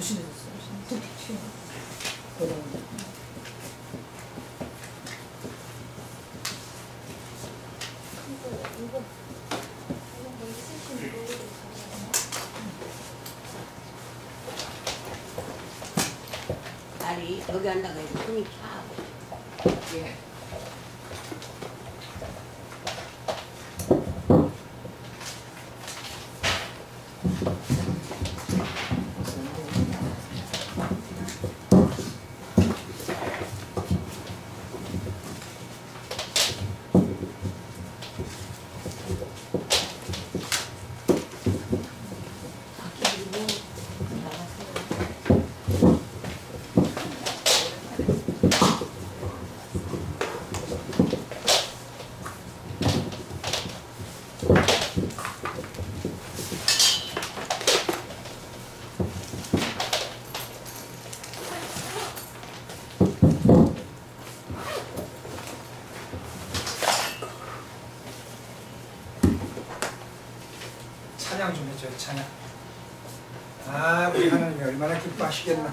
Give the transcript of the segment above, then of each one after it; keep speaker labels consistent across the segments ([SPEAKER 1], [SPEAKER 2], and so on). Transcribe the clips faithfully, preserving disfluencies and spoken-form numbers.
[SPEAKER 1] 정신해졌어요. 툭 튀어. 그런
[SPEAKER 2] 딸이 여기 앉아가 이거 손이 차.
[SPEAKER 1] 예.
[SPEAKER 3] 찬양 좀 해줘요. 찬양. 아, 우리 하나님이 얼마나 기뻐하시겠나.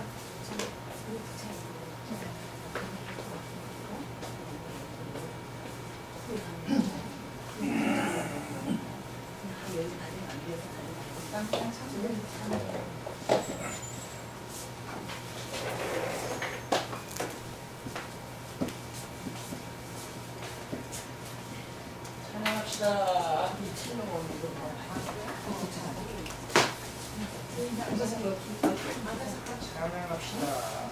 [SPEAKER 1] 찬양합시다.
[SPEAKER 3] 찬양합시다.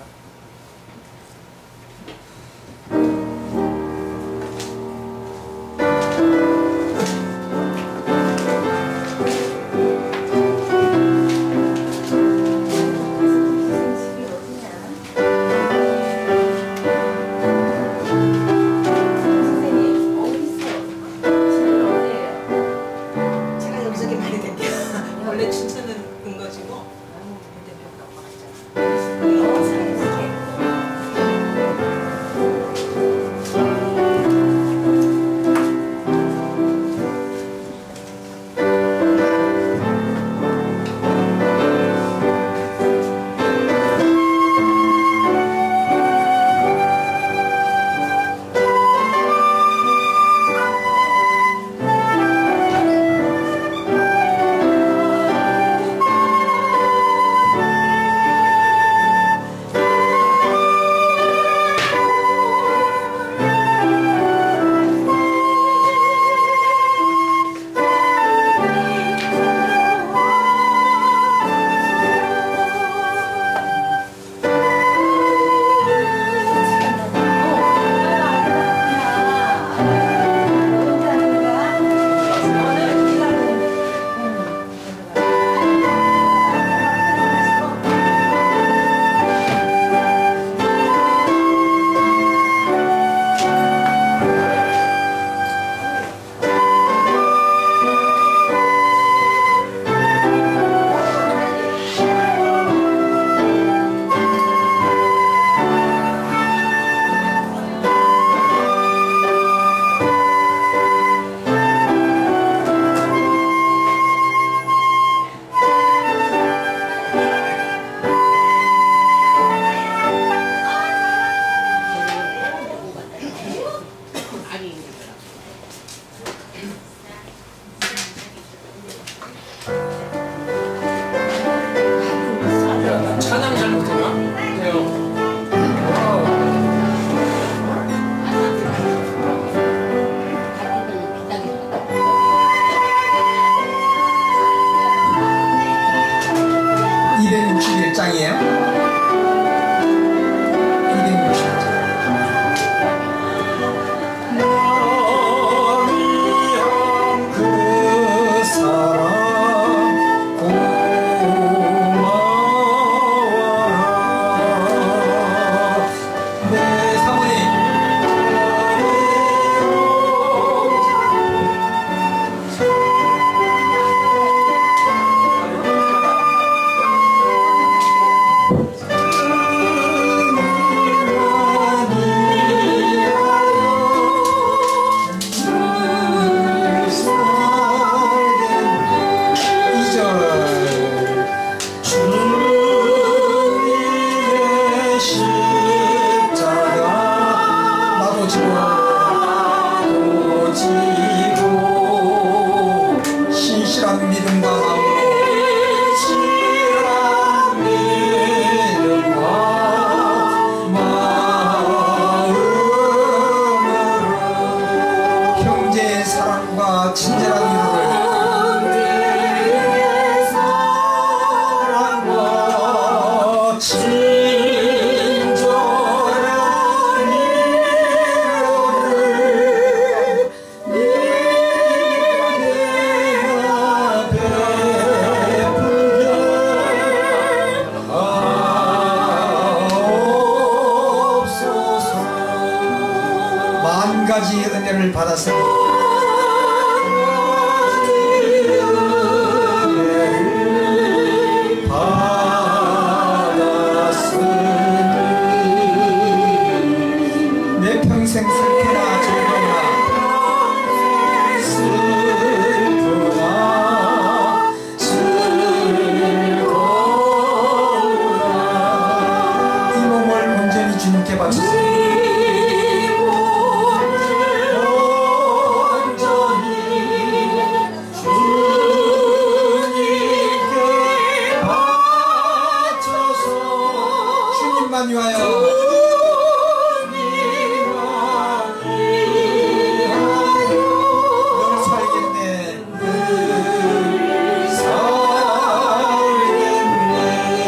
[SPEAKER 1] 원래 춘천은 근거지고
[SPEAKER 3] 친절한 위로를 내가 베풀게 하옵소서. 만 가지 은혜를 받았으니 내 평생 슬프나 즐거우나 슬프나 즐거우나 이 몸을 온전히 주님께 바치소서. 주님만 위하여 늘 살겠네 늘 살겠네.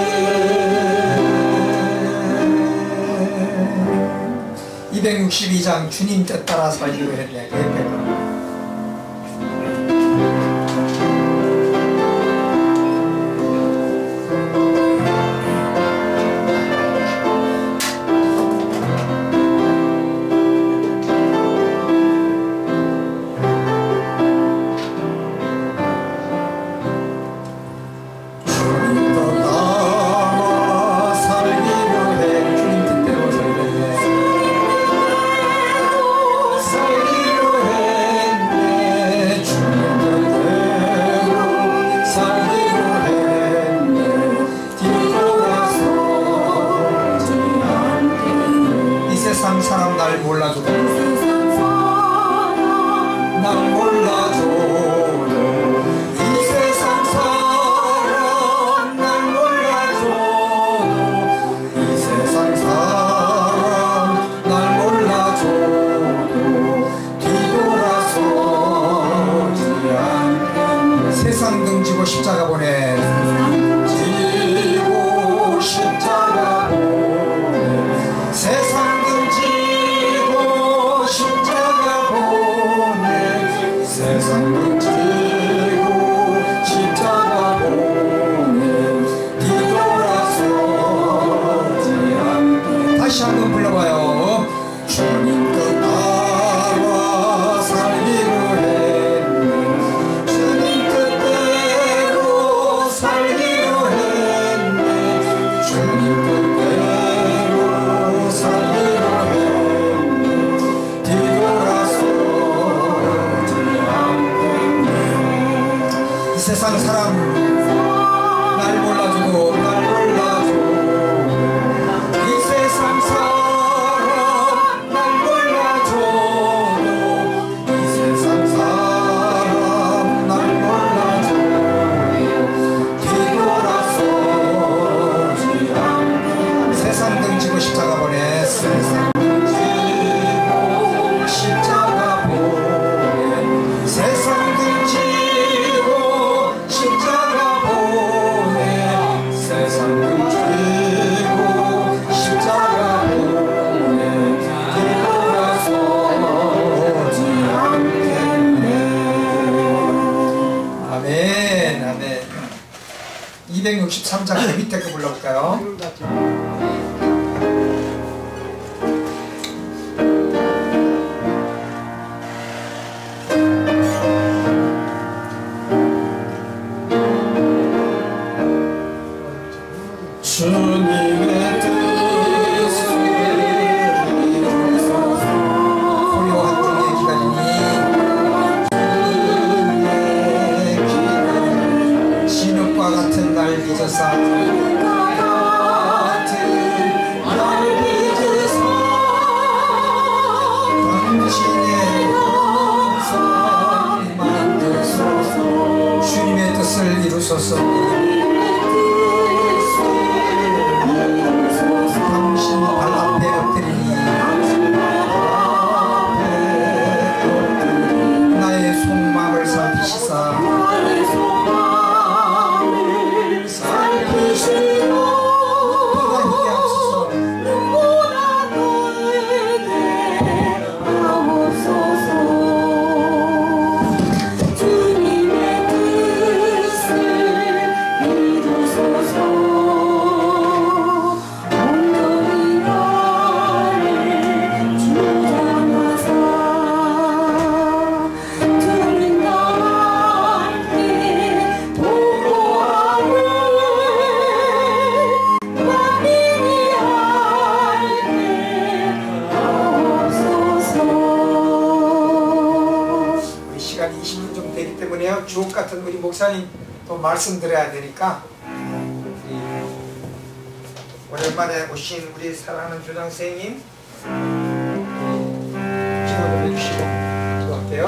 [SPEAKER 3] 이백육십이 장 주님 뜻 따라 살기로 했네. 세상 사람 날 몰라줘도 날 몰라줘도 이 세상 사람 날 몰라줘도 이 세상 사람 날 몰라줘도 뒤돌아서지 않겠네. 세상 등지고 십자가 보내 지고 십자가 보내 세상 지고 십자가 보내 세상 지고 십자가 보내 뒤돌아서지 않게. 다시 한번 불러봐요. 주님 뜻 따라 살기로 했네 주님 뜻대로 살기로 했네 주님 뜻대로 살기로 했네 뒤돌아서지 않겠네. 이 세상 사람 날 몰라주고 날 몰라주고 이 세상 사람 날 몰라줘도 이 세상 사람 날 몰라줘도 뒤돌아서지 않게. 세상 등지고 십자가 보내 세상 등지고 십자가 보내 세상 등지고 십자가 보내 세상 등지고 십자가 보내 뒤돌아서지 않겠네. 아멘 아멘. 이백육십삼 장 그 밑에 거 불러볼까요? 주님의 뜻을 이루소서. 고려 한중에 기다리니 주님의 기다리니 진흙과 같은 날 빚어사 같은 날 빚어사 당신의 영상 만드소서. 주님의 뜻을 이루소서. 당신 발 앞에 엎드리니 나의 속마음을 살피시사 살피시사 목사님 또 말씀드려야 되니까 우리 오랜만에 오신 우리 사랑하는 교장 선생님 기도를 해주시고 기도할게요.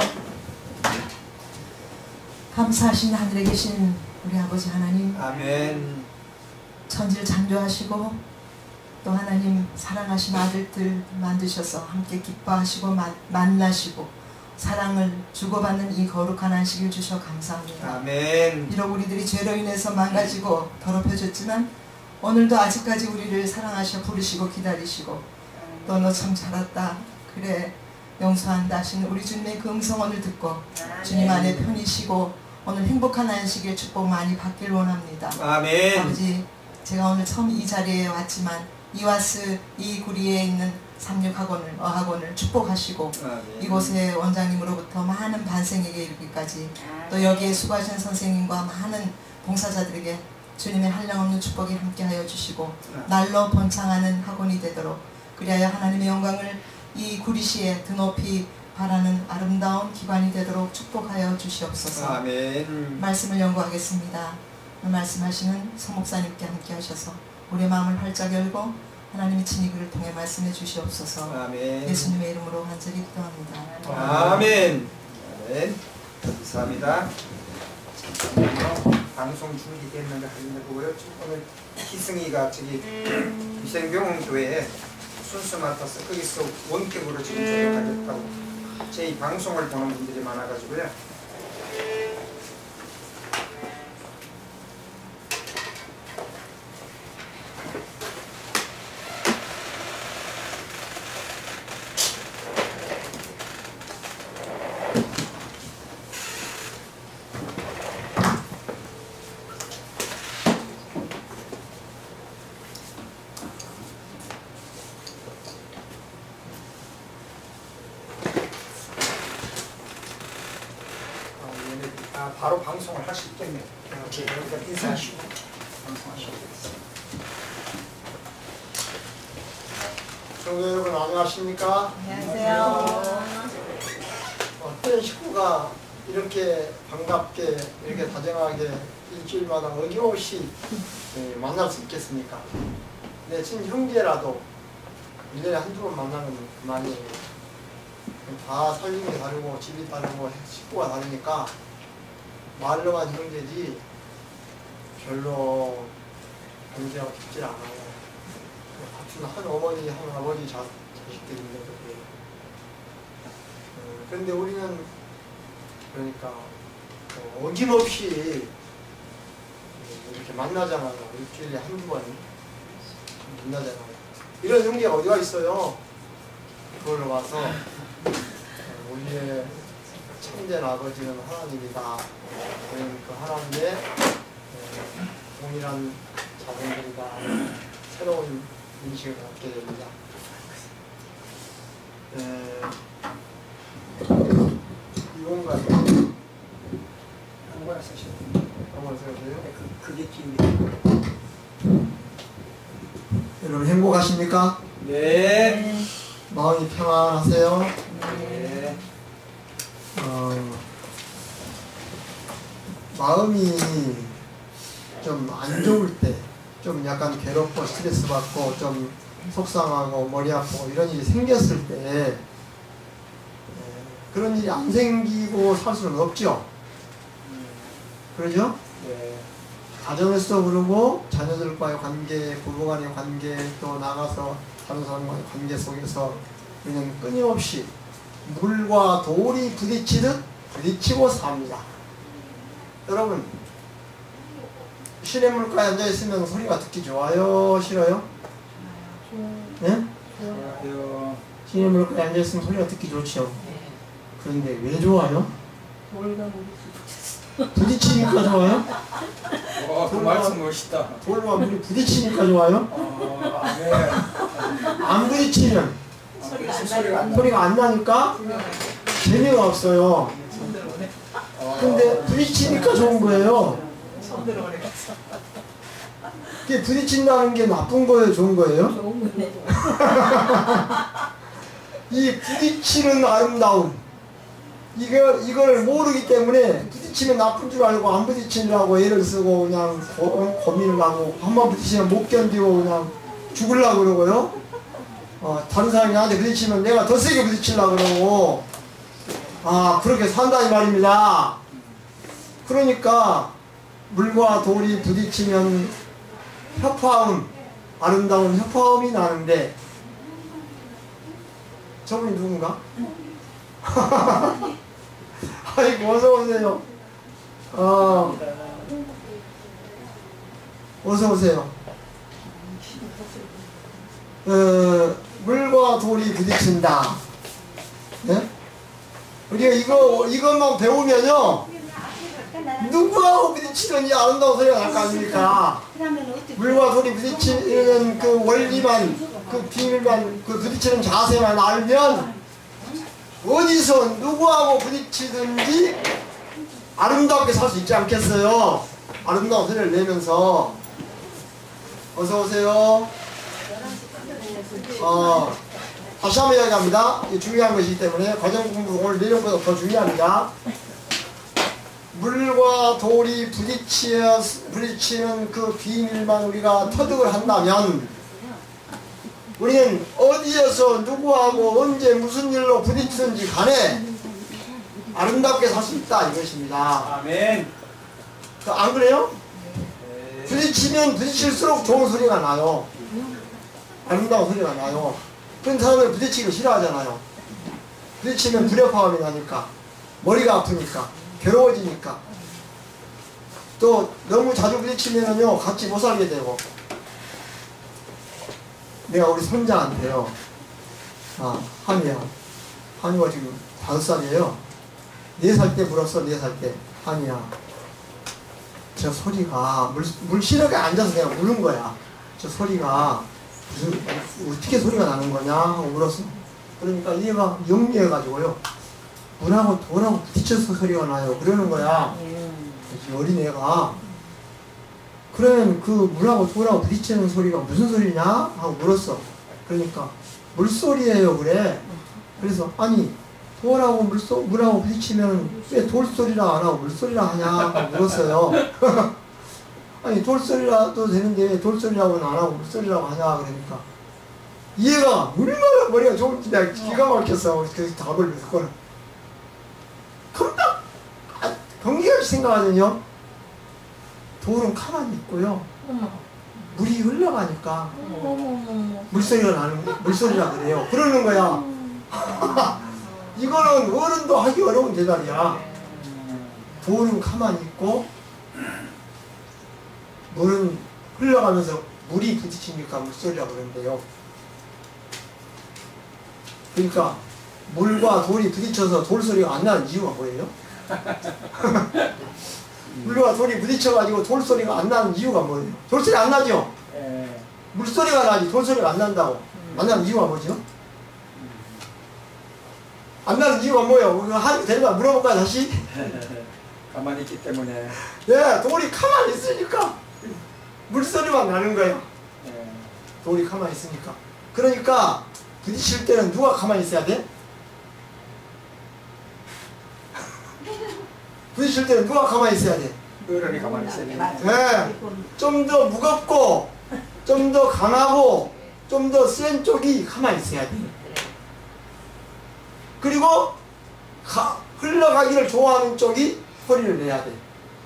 [SPEAKER 1] 감사하신 하늘에 계신 우리 아버지 하나님,
[SPEAKER 3] 아멘.
[SPEAKER 1] 천지를 창조하시고 또 하나님 사랑하신 아들들 만드셔서 함께 기뻐하시고 마, 만나시고 사랑을 주고받는 이 거룩한 안식을 주셔 감사합니다.
[SPEAKER 3] 아멘.
[SPEAKER 1] 비록 우리들이 죄로 인해서 망가지고 더럽혀졌지만 오늘도 아직까지 우리를 사랑하셔 부르시고 기다리시고 또 너 참 잘했다, 그래 용서한다 하시는 우리 주님의 그 음성 오늘 듣고 주님 안에 편히 쉬고 오늘 행복한 안식일 축복 많이 받길 원합니다.
[SPEAKER 3] 아멘.
[SPEAKER 1] 아버지, 제가 오늘 처음 이 자리에 왔지만 이와스 이 구리에 있는 삼육학원을 어학원을 축복하시고
[SPEAKER 3] 아멘.
[SPEAKER 1] 이곳의 원장님으로부터 많은 반생에게 이르기까지 또 여기에 수고하신 선생님과 많은 봉사자들에게 주님의 한량없는 축복이 함께하여 주시고 날로 번창하는 학원이 되도록, 그리하여 하나님의 영광을 이 구리시에 드높이 바라는 아름다운 기관이 되도록 축복하여 주시옵소서.
[SPEAKER 3] 아멘.
[SPEAKER 1] 말씀을 연구하겠습니다. 말씀하시는 서목사님께 함께 하셔서 우리의 마음을 활짝 열고 하나님의 친히 그를 통해 말씀해 주시옵소서.
[SPEAKER 3] 아멘.
[SPEAKER 1] 예수님의 이름으로 간절히 기도합니다.
[SPEAKER 3] 아멘. 아멘. 감사합니다. 잠깐만요. 방송 준비됐는가 하는데 보고요. 오늘 희승이가 저기 위생병원 교회에 순수 맡아서 거기서 원격으로 지금 조력하겠다고 제 방송을 보는 분들이 많아가지고요. 아, 바로 방송을 할 수 있겠네요. 제가 여기다 인사하시고 방송하시고 있습니다.
[SPEAKER 4] 성도 여러분 안녕하십니까?
[SPEAKER 1] 안녕하세요.
[SPEAKER 4] 어떤 식구가 이렇게 반갑게 이렇게 다정하게 일주일마다 어김없이 만날 수 있겠습니까? 내 친 형제라도 일 년에 한두 번 만나면 그만이에요. 다 살림이 다르고 집이 다르고 식구가 다르니까 말로만 형제지 별로 관계가 깊지 않아요. 같은 한 어머니, 한 아버지 자, 자식들인데 그게. 어, 그런데 우리는 그러니까 어, 어김없이 이렇게 만나잖아요. 일주일에 한두 번 만나잖아요. 이런 형제가 어디가 있어요? 그걸 와서 어, 우리의 참된 아버지는 하나님이다. 그 하나님의 어, 동일한 자손들이다. 새로운 인식을 갖게 됩니다. 에, 이건가요?
[SPEAKER 3] 한번 쓰시고
[SPEAKER 4] 한번 써주세요.
[SPEAKER 3] 그, 그게 깁니다.
[SPEAKER 4] 여러분 행복하십니까?
[SPEAKER 3] 네.
[SPEAKER 4] 마음이 평안하세요?
[SPEAKER 3] 네.
[SPEAKER 4] 어, 마음이 좀 안 좋을 때, 좀 약간 괴롭고 스트레스 받고 좀 속상하고 머리 아프고 이런 일이 생겼을 때 에, 그런 일이 안 생기고 살 수는 없죠. 그러죠?
[SPEAKER 3] 네.
[SPEAKER 4] 가정에서도 그러고 자녀들과의 관계, 부부간의 관계, 또 나가서 다른 사람과의 관계 속에서 우리는 끊임없이 물과 돌이 부딪히듯 부딪히고 삽니다. 여러분, 시냇물가에 앉아있으면 소리가 듣기 좋아요? 싫어요? 네?
[SPEAKER 3] 좋아요.
[SPEAKER 4] 시냇물가에 앉아있으면 소리가 듣기 좋죠. 그런데 왜 좋아요? 부딪히니까 좋아요?
[SPEAKER 3] 와, 그 말씀 멋있다.
[SPEAKER 4] 돌과 물이 부딪히니까 좋아요?
[SPEAKER 3] 아, 네.
[SPEAKER 4] 안 부딪히면
[SPEAKER 3] 소리가 안 나.
[SPEAKER 4] 소리가 안 나니까 재미가 없어요.
[SPEAKER 1] 손 들어오네.
[SPEAKER 4] 근데 부딪히니까 좋은 거예요.
[SPEAKER 1] 손 들어오네.
[SPEAKER 4] 그게 부딪힌다는 게 나쁜 거예요? 좋은 거예요?
[SPEAKER 2] 좋은 거네.
[SPEAKER 4] 이 부딪히는 아름다움, 이거, 이걸 모르기 때문에 부딪히면 나쁜 줄 알고 안 부딪히려고 애를 쓰고 그냥 고, 고민을 하고 한 번 부딪히면 못 견디고 그냥 죽으려고 그러고요. 어, 다른 사람이 나한테 부딪히면 내가 더 세게 부딪히려고 그러고 아 그렇게 산다 이 말입니다. 그러니까 물과 돌이 부딪히면 협화음, 아름다운 협화음이 나는데 저분이 누군가? 아이고 어서오세요. 어, 어서오세요. 어, 물과 돌이 부딪힌다. 네? 우리가 이거, 이것만 배우면요 누구하고 부딪히든지 아름다운 소리가 날 거 아닙니까? 물과 돌이 부딪히는 그 원리만, 그 비밀만, 그 부딪히는 자세만 알면 어디서 누구하고 부딪히든지 아름답게 살 수 있지 않겠어요? 아름다운 소리를 내면서. 어서오세요. 어, 다시 한번 이야기합니다. 이게 중요한 것이기 때문에 과정 공부 오늘 내용보다 더 중요합니다. 물과 돌이 부딪혀, 부딪히는 그 비밀만 우리가 터득을 한다면 우리는 어디에서 누구하고 언제 무슨 일로 부딪히든지 간에 아름답게 살 수 있다 이것입니다.
[SPEAKER 3] 아멘.
[SPEAKER 4] 안 그래요? 부딪히면 부딪힐수록 좋은 소리가 나요. 아름다운 소리가 나요. 그런 사람을 부딪히기 싫어하잖아요. 부딪히면 불협화음이 나니까, 머리가 아프니까, 괴로워지니까. 또 너무 자주 부딪히면요 같이 못 살게 되고. 내가 우리 손자한테요, 아 한이야, 한이가 지금 다섯 살이에요. 네 살 때 물었어. 네 살 때 한이야, 저 소리가 물, 물시럽에 앉아서 그냥 우는 거야. 저 소리가 무슨 어떻게 소리가 나는 거냐 하고 물었어. 그러니까 얘가 영리해가지고요, 물하고 돌하고 부딪혀서 소리가 나요 그러는 거야. 이 어린애가. 그러면 그 물하고 돌하고 부딪히는 소리가 무슨 소리냐 하고 물었어. 그러니까 물소리예요 그래. 그래서 아니 돌하고 물소, 물하고 부딪히면 왜 돌소리라 안 하고 물소리라 하냐 하고 물었어요. 아니 돌소리라도 되는데 왜 돌소리라고는 안 하고 물소리라고 하냐 그러니까 얘가 얼마나 머리가 좋은지 내가 기가 막혔어. 그 답을 듣고는 금방 아, 경기같이 생각하더니요, 돌은 가만히 있고요 물이 흘러가니까 물소리가 나는, 물소리라 그래요 그러는 거야. 이거는 어른도 하기 어려운 대답이야. 돌은 가만히 있고 물은 흘러가면서 물이 부딪히니까 물소리라고 그러는데요. 그러니까 물과 돌이 부딪혀서 돌소리가 안 나는 이유가 뭐예요? 물과 돌이 부딪혀가지고 돌소리가 안 나는 이유가 뭐예요? 돌소리 안 나죠? 물소리가 나지 돌소리가 안 난다고. 안 나는 이유가 뭐죠? 안 나는 이유가 뭐예요? 우리가 한 데려가 물어볼까요 다시?
[SPEAKER 3] 가만히 있기 때문에.
[SPEAKER 4] 네, 돌이 가만히 있으니까 물소리만 나는 거예요. 돌이 가만히 있으니까. 그러니까 부딪힐 때는 누가 가만히 있어야 돼? 부딪힐 때는 누가 가만히 있어야 돼?
[SPEAKER 3] 어른이 가만히 있어야 돼.
[SPEAKER 4] 네, 좀 더 무겁고 좀 더 강하고 좀 더 센 쪽이 가만히 있어야 돼. 그리고 가, 흘러가기를 좋아하는 쪽이 소리를 내야 돼.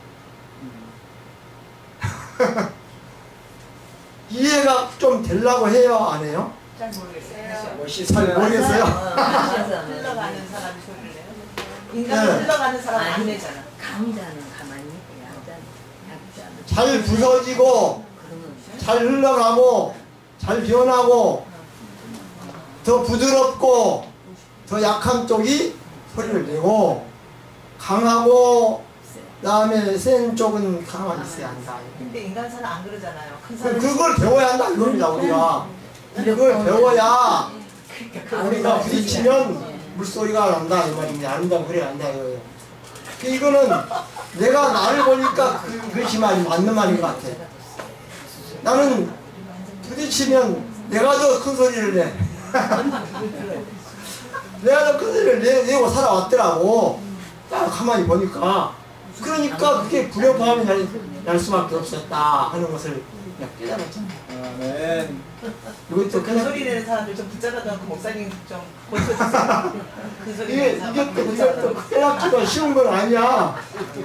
[SPEAKER 4] 이해가 좀 되려고 해요? 안 해요?
[SPEAKER 5] 잘 모르겠어요.
[SPEAKER 3] 멋있어요.
[SPEAKER 4] 잘 모르겠어요?
[SPEAKER 5] 흘러가는 사람이 소리를 내요. 인간은
[SPEAKER 4] 네.
[SPEAKER 5] 흘러가는 사람 안
[SPEAKER 2] 아니,
[SPEAKER 5] 내잖아.
[SPEAKER 2] 강자는 가만히 있고 약자는 약자는
[SPEAKER 4] 잘 부서지고
[SPEAKER 2] 그러면
[SPEAKER 4] 잘 흘러가고 잘 변하고 더 부드럽고 더 약한 쪽이 소리를 내고 강하고 그다음에 센 쪽은 가만히 있어야 한다.
[SPEAKER 5] 근데 인간사는 안 그러잖아요. 큰 사람.
[SPEAKER 4] 그걸 배워야 한다 이겁니다. 우리가 그걸 배워야 우리가 부딪히면 물소리가 난다 이 말입니다. 아름다운 소리가 난다 이거예요. 이거는 내가 나를 보니까 그, 그것이 말이 맞는 말인 것 같아. 나는 부딪히면 내가 더 큰 소리를 내. 내가 그 소리를 내, 내고 살아왔더라고. 딱 가만히 보니까. 그러니까 그게 불협화음이 날, 날 수밖에 없었다 하는 것을 그냥 깨달았잖아.
[SPEAKER 3] 아멘.
[SPEAKER 4] 이것도
[SPEAKER 5] 그
[SPEAKER 4] 그냥
[SPEAKER 5] 소리 내는 사람들 좀 붙잡아도 그 목사님 좀 고쳐주세요. 그 소리
[SPEAKER 4] 이게,
[SPEAKER 5] 내는
[SPEAKER 4] 이게
[SPEAKER 5] 사람
[SPEAKER 4] 또,
[SPEAKER 5] 좀
[SPEAKER 4] 이게 또
[SPEAKER 5] 붙잡아도.
[SPEAKER 4] 깨닫기가 쉬운 건 아니야.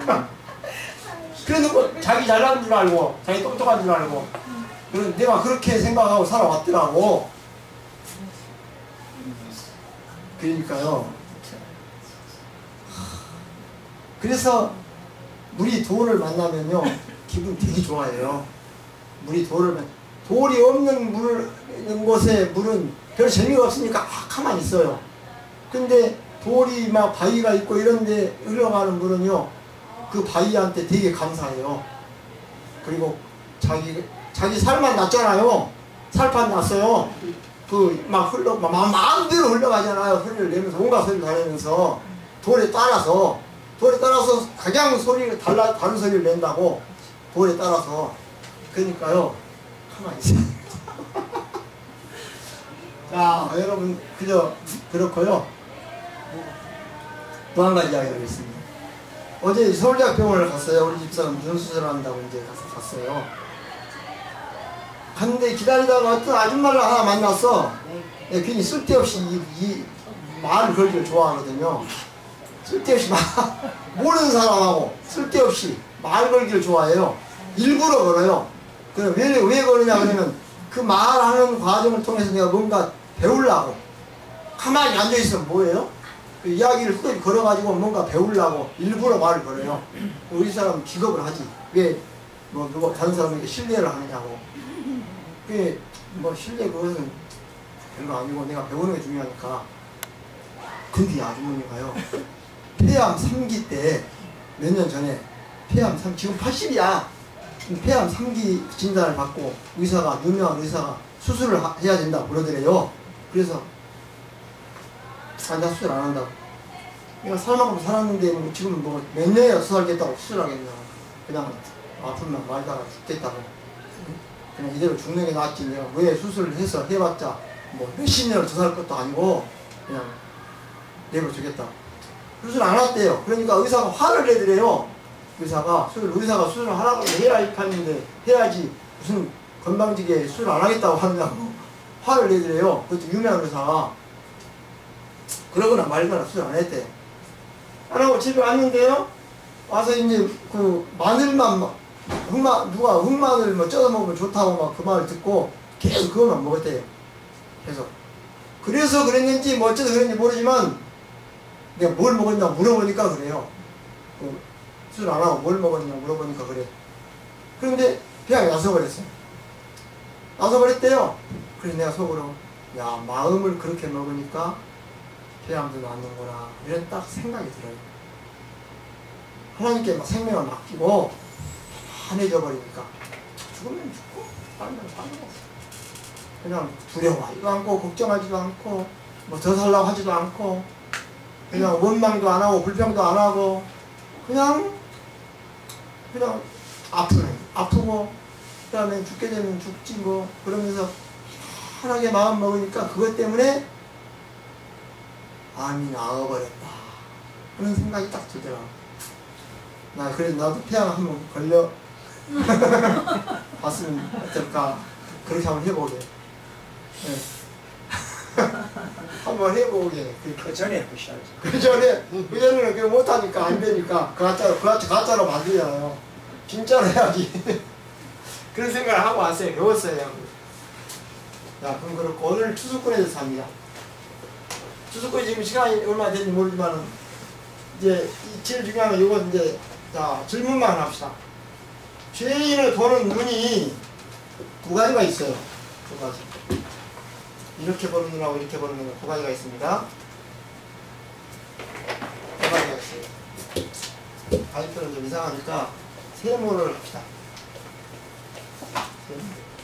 [SPEAKER 4] 그래서 뭐 자기 잘난 줄 알고, 자기 똑똑한 줄 알고, 그런 내가 그렇게 생각하고 살아왔더라고. 그러니까요. 그래서 물이 돌을 만나면요, 기분 되게 좋아해요. 물이 돌을 만 돌이 없는 물, 있는 곳에 물은 별 재미가 없으니까 아, 가만히 있어요. 근데 돌이 막 바위가 있고 이런데 흘러가는 물은요, 그 바위한테 되게 감사해요. 그리고 자기 자기 살만 났잖아요. 살판 났어요. 그 막 흘러 막 마음대로 흘러가잖아요. 소리를 내면서 온갖 소리를 다 내면서 돌에 따라서 돌에 따라서 가장 소리를 달라 다른 소리를 낸다고 돌에 따라서. 그러니까요, 가만히 있어요. 자, 여러분 그저 그렇고요. 또 한 가지 이야기를 했습니다. 어제 서울대학병원을 갔어요. 우리 집사람 무슨 수술을 한다고 이제 가서 갔어요. 갔는데 기다리다가 어떤 아줌마를 하나 만났어. 예, 괜히 쓸데없이 이, 이 말을 걸기를 좋아하거든요. 쓸데없이 말, 모르는 사람하고 쓸데없이 말 걸기를 좋아해요. 일부러 걸어요. 그럼 왜, 왜 그러냐 그러면 그 말하는 과정을 통해서 내가 뭔가 배우려고. 가만히 앉아있으면 뭐예요? 그 이야기를 후에 걸어가지고 뭔가 배우려고 일부러 말을 걸어요. 우리 사람은 기겁을 하지. 왜, 뭐, 누가 다른 사람에게 신뢰를 하느냐고. 그게, 뭐, 신뢰 그것은 별거 아니고 내가 배우는 게 중요하니까. 근데 이 아주머니가요, 폐암 삼 기 때, 몇 년 전에, 폐암 삼, 지금 팔십이야. 폐암 삼 기 진단을 받고, 의사가, 유명한 의사가 수술을 하, 해야 된다고 그러더래요. 그래서, 아, 나 수술 안 한다고. 내가 살만큼 살았는데, 뭐 지금 뭐 몇 년이나 수술하겠다고 수술하겠냐. 그냥 아프면 말다가 죽겠다고. 그냥 이대로 죽는 게 낫지. 내가 왜 수술을 해서 해봤자, 뭐 몇십 년을 더 살 것도 아니고, 그냥 내버려 주겠다. 수술 안 했대요. 그러니까 의사가 화를 내더래요. 의사가, 수술, 의사가 수술을 하라고 해야 할 판인데, 해야지. 무슨 건방지게 수술 안 하겠다고 하느냐고. 화를 내더래요. 그것도 유명한 의사가. 그러거나 말거나 수술 안 했대요. 안 하고 집에 왔는데요. 와서 이제 그 마늘만 막 흑마 누가 흑마늘 뭐 쪄서 먹으면 좋다고 막 그 말을 듣고 계속 그것만 먹었대요. 계속. 그래서 그랬는지 뭐 어쩌서 그랬는지 모르지만 내가 뭘 먹었냐 물어보니까 그래요. 그 수술 안 하고 뭘 먹었냐 물어보니까 그래. 그런데 그냥 나서버렸어요. 나서버렸대요. 그래서 내가 속으로 야, 마음을 그렇게 먹으니까 폐암도 낫는구나, 이런 딱 생각이 들어요. 하나님께 막 생명을 맡기고 한해져 버리니까 죽으면 죽고 살면 사는 거지. 그냥 두려워하지도 않고 걱정하지도 않고 뭐 더 살라고 하지도 않고 그냥 원망도 안 하고 불평도 안 하고 그냥 그냥 아프네 아프고 그 다음에 죽게 되면 죽지 뭐 그러면서 편하게 마음 먹으니까 그것 때문에 암이 나와버렸다 하는 생각이 딱 들더라고. 나 그래서 나도 폐암 한번 걸려 봤으면 어떨까. 그렇게 한번 해보게. 네. 한번 해보게.
[SPEAKER 3] 그 전에 해보셔야죠.
[SPEAKER 4] 그 전에 그 전에는 그거 못하니까 안 되니까 그 가짜로 그 가짜로 만들잖아요. 진짜로 해야지. 그런 생각을 하고 왔어요. 배웠어요. 자, 그럼 그렇고 오늘 투숙꾼에 대해서 합니다. 투숙꾼이 지금 시간이 얼마 됐는지 모르지만 이제 제일 중요한 건 이건 이제 자 질문만 합시다. 죄인을 보는 눈이 두 가지가 있어요. 두 가지. 이렇게 보는 눈하고 이렇게 보는 눈 두 가지가 있습니다. 두 가지가 있어요. 발표는 좀 이상하니까 세모를 합시다. 세모.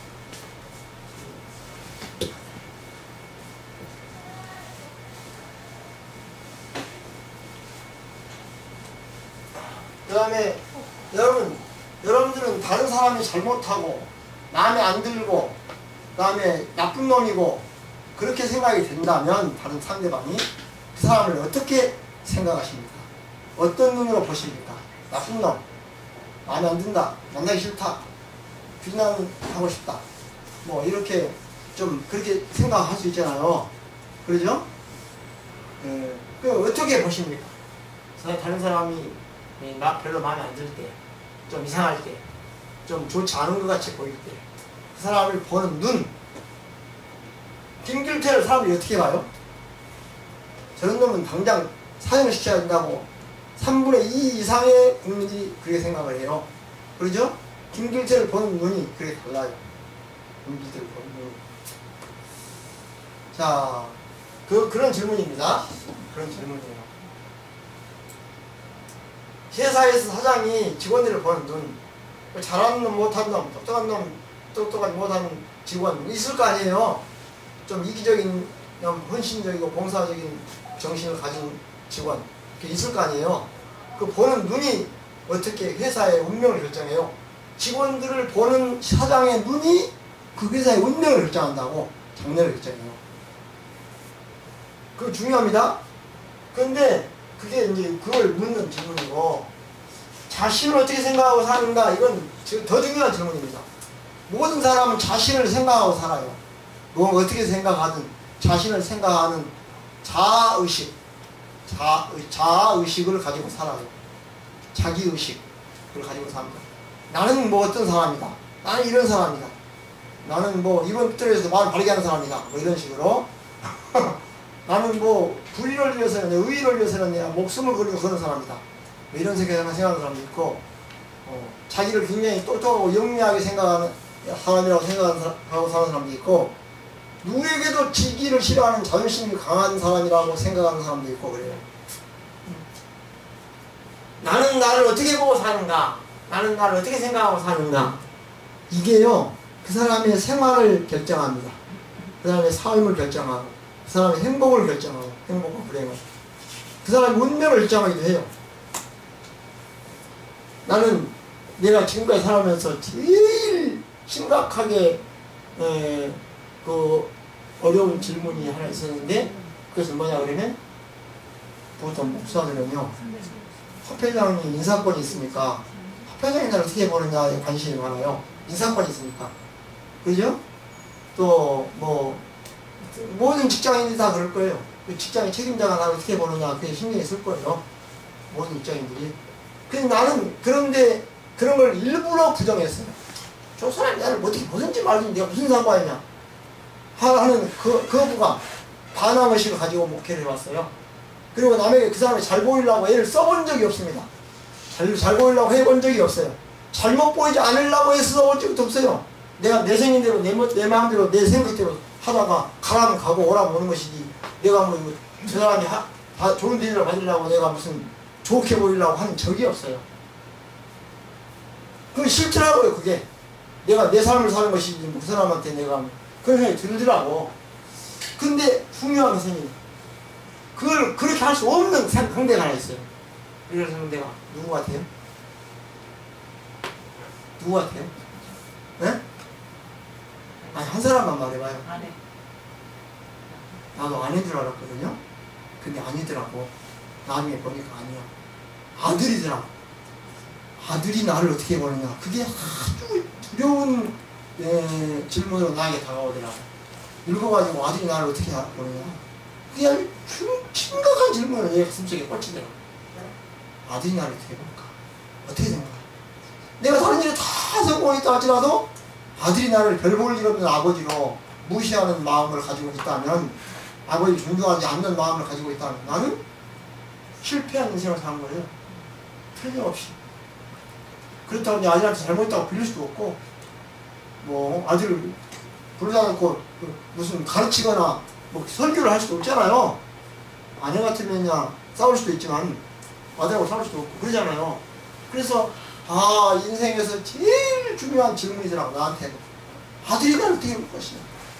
[SPEAKER 4] 그 다음에 여러분, 여러분들은 다른 사람이 잘못하고 마음에 안 들고 그 다음에 나쁜 놈이고 그렇게 생각이 된다면 다른 상대방이 그 사람을 어떻게 생각하십니까? 어떤 눈으로 보십니까? 나쁜 놈, 마음에 안 든다, 만나기 싫다, 비난하고 싶다, 뭐 이렇게 좀 그렇게 생각할 수 있잖아요. 그러죠? 예, 그 어떻게 보십니까? 다른 사람이 나 별로 마음에 안 들 때, 좀 이상할 때, 좀 좋지 않은 것 같이 보일 때, 그 사람을 보는 눈. 김길태를 사람들이 어떻게 봐요? 저런 놈은 당장 사형을 시켜야 된다고 삼분의 이 이상의 국민들이 그렇게 생각을 해요. 그러죠? 김길태를 보는 눈이 그렇게 달라요. 국민들 보는 눈. 자, 그, 그런 질문입니다. 그런 질문이에요. 회사에서 사장이 직원들을 보는 눈. 잘하는 놈, 못하는 놈, 똑똑한 놈, 똑똑하지 못하는 직원 있을 거 아니에요. 좀 이기적인, 헌신적이고 봉사적인 정신을 가진 직원 있을 거 아니에요. 그 보는 눈이 어떻게 회사의 운명을 결정해요. 직원들을 보는 사장의 눈이 그 회사의 운명을 결정한다고. 장래를 결정해요. 그거 중요합니다. 그런데 그게 이제 그걸 묻는 질문이고, 자신을 어떻게 생각하고 사는가, 이건 더 중요한 질문입니다. 모든 사람은 자신을 생각하고 살아요. 뭔가 어떻게 생각하든 자신을 생각하는 자아의식, 자, 자아의식을 가지고 살아요. 자기의식을 가지고 삽니다. 나는 뭐 어떤 사람이다. 나는 이런 사람이다. 나는 뭐 이번 틀에서 말을 바르게 하는 사람이다. 뭐 이런 식으로. 나는 뭐 불의를 위해서는, 의의를 위해서는 내가 목숨을 걸고 그런 사람이다. 뭐 이런 생각하는 사람도 있고, 어, 자기를 굉장히 똑똑하고 영리하게 생각하는 사람이라고 생각하고 사는 사람도 있고, 누구에게도 지기를 싫어하는 자존심이 강한 사람이라고 생각하는 사람도 있고 그래요. 나는 나를 어떻게 보고 사는가? 나는 나를 어떻게 생각하고 사는가? 이게요, 그 사람의 생활을 결정합니다. 그 사람의 삶을 결정하고, 그 사람의 행복을 결정하고, 행복과 불행을. 그 사람의 운명을 결정하기도 해요. 나는 내가 지금까지 살아오면서 제일 심각하게 에, 그 어려운 질문이 하나 있었는데, 그것은 뭐냐 그러면, 보통 목사들은요, 화폐장이 인사권이 있으니까 화폐장이 날 어떻게 보느냐에 관심이 많아요. 인사권이 있으니까. 그죠? 또 뭐 모든 직장인들이 다 그럴 거예요. 직장의 책임자가 나를 어떻게 보느냐, 그게 신경이 쓸 거예요. 모든 직장인들이. 근데 나는 그런데 그런 걸 일부러 부정했어요. 저 사람이 나를 어떻게 보든지 말든지 내가 무슨 상관이냐 하는 그, 그 부가 반항의식을 가지고 목회를 해왔어요. 그리고 남에게 그 사람이 잘 보이려고 애를 써본 적이 없습니다. 잘, 잘 보이려고 해본 적이 없어요. 잘못 보이지 않으려고 해서 써본 적도 없어요. 내가 내 생각대로, 내, 내 마음대로, 내 생각대로 하다가 가라면 가고 오라면 오는 것이지, 내가 뭐 저 사람이 하, 다 좋은 대접을 받으려고 내가 무슨 좋게 보이려고 하는 적이 없어요. 그게 싫더라고요. 그게 내가 내 삶을 사는 것이지 뭐 그 사람한테 내가 그런 생각이 들더라고. 근데 중요한 것은 그걸 그렇게 할 수 없는 상대가 하나 있어요. 이런 상대가 누구 같아요? 누구 같아요? 네? 아니, 한 사람만 말해봐요.
[SPEAKER 5] 아내.
[SPEAKER 4] 나도 아내인 줄 알았거든요. 근데 아니더라고. 나중에 보니까 아니야. 아들이더라고. 아들이 나를 어떻게 보느냐. 그게 아주 두려운 예, 질문으로 나에게 다가오더라고. 읽어가지고 아들이 나를 어떻게 보느냐. 그게 아주 심각한 질문을 내 가슴속에 꽂히더라고. 아들이 나를 어떻게 볼까? 어떻게 생각해? 내가 다른 일에 다 성공했다 할지라도 아들이 나를 별 볼 일 없는 아버지로 무시하는 마음을 가지고 있다면, 아버지 존중하지 않는 마음을 가지고 있다면 나는 실패한 인생을 사는 거예요. 틀림없이. 그렇다고 내 아들한테 잘못했다고 빌릴 수도 없고, 뭐 아들을 부르다 놓고 무슨 가르치거나 뭐 설교를 할 수도 없잖아요. 아내 같으면 싸울 수도 있지만 아들하고 싸울 수도 없고 그러잖아요. 그래서 아, 인생에서 제일 중요한 질문이더라고, 나한테는. 아들이 나를 어떻게 볼 것이냐.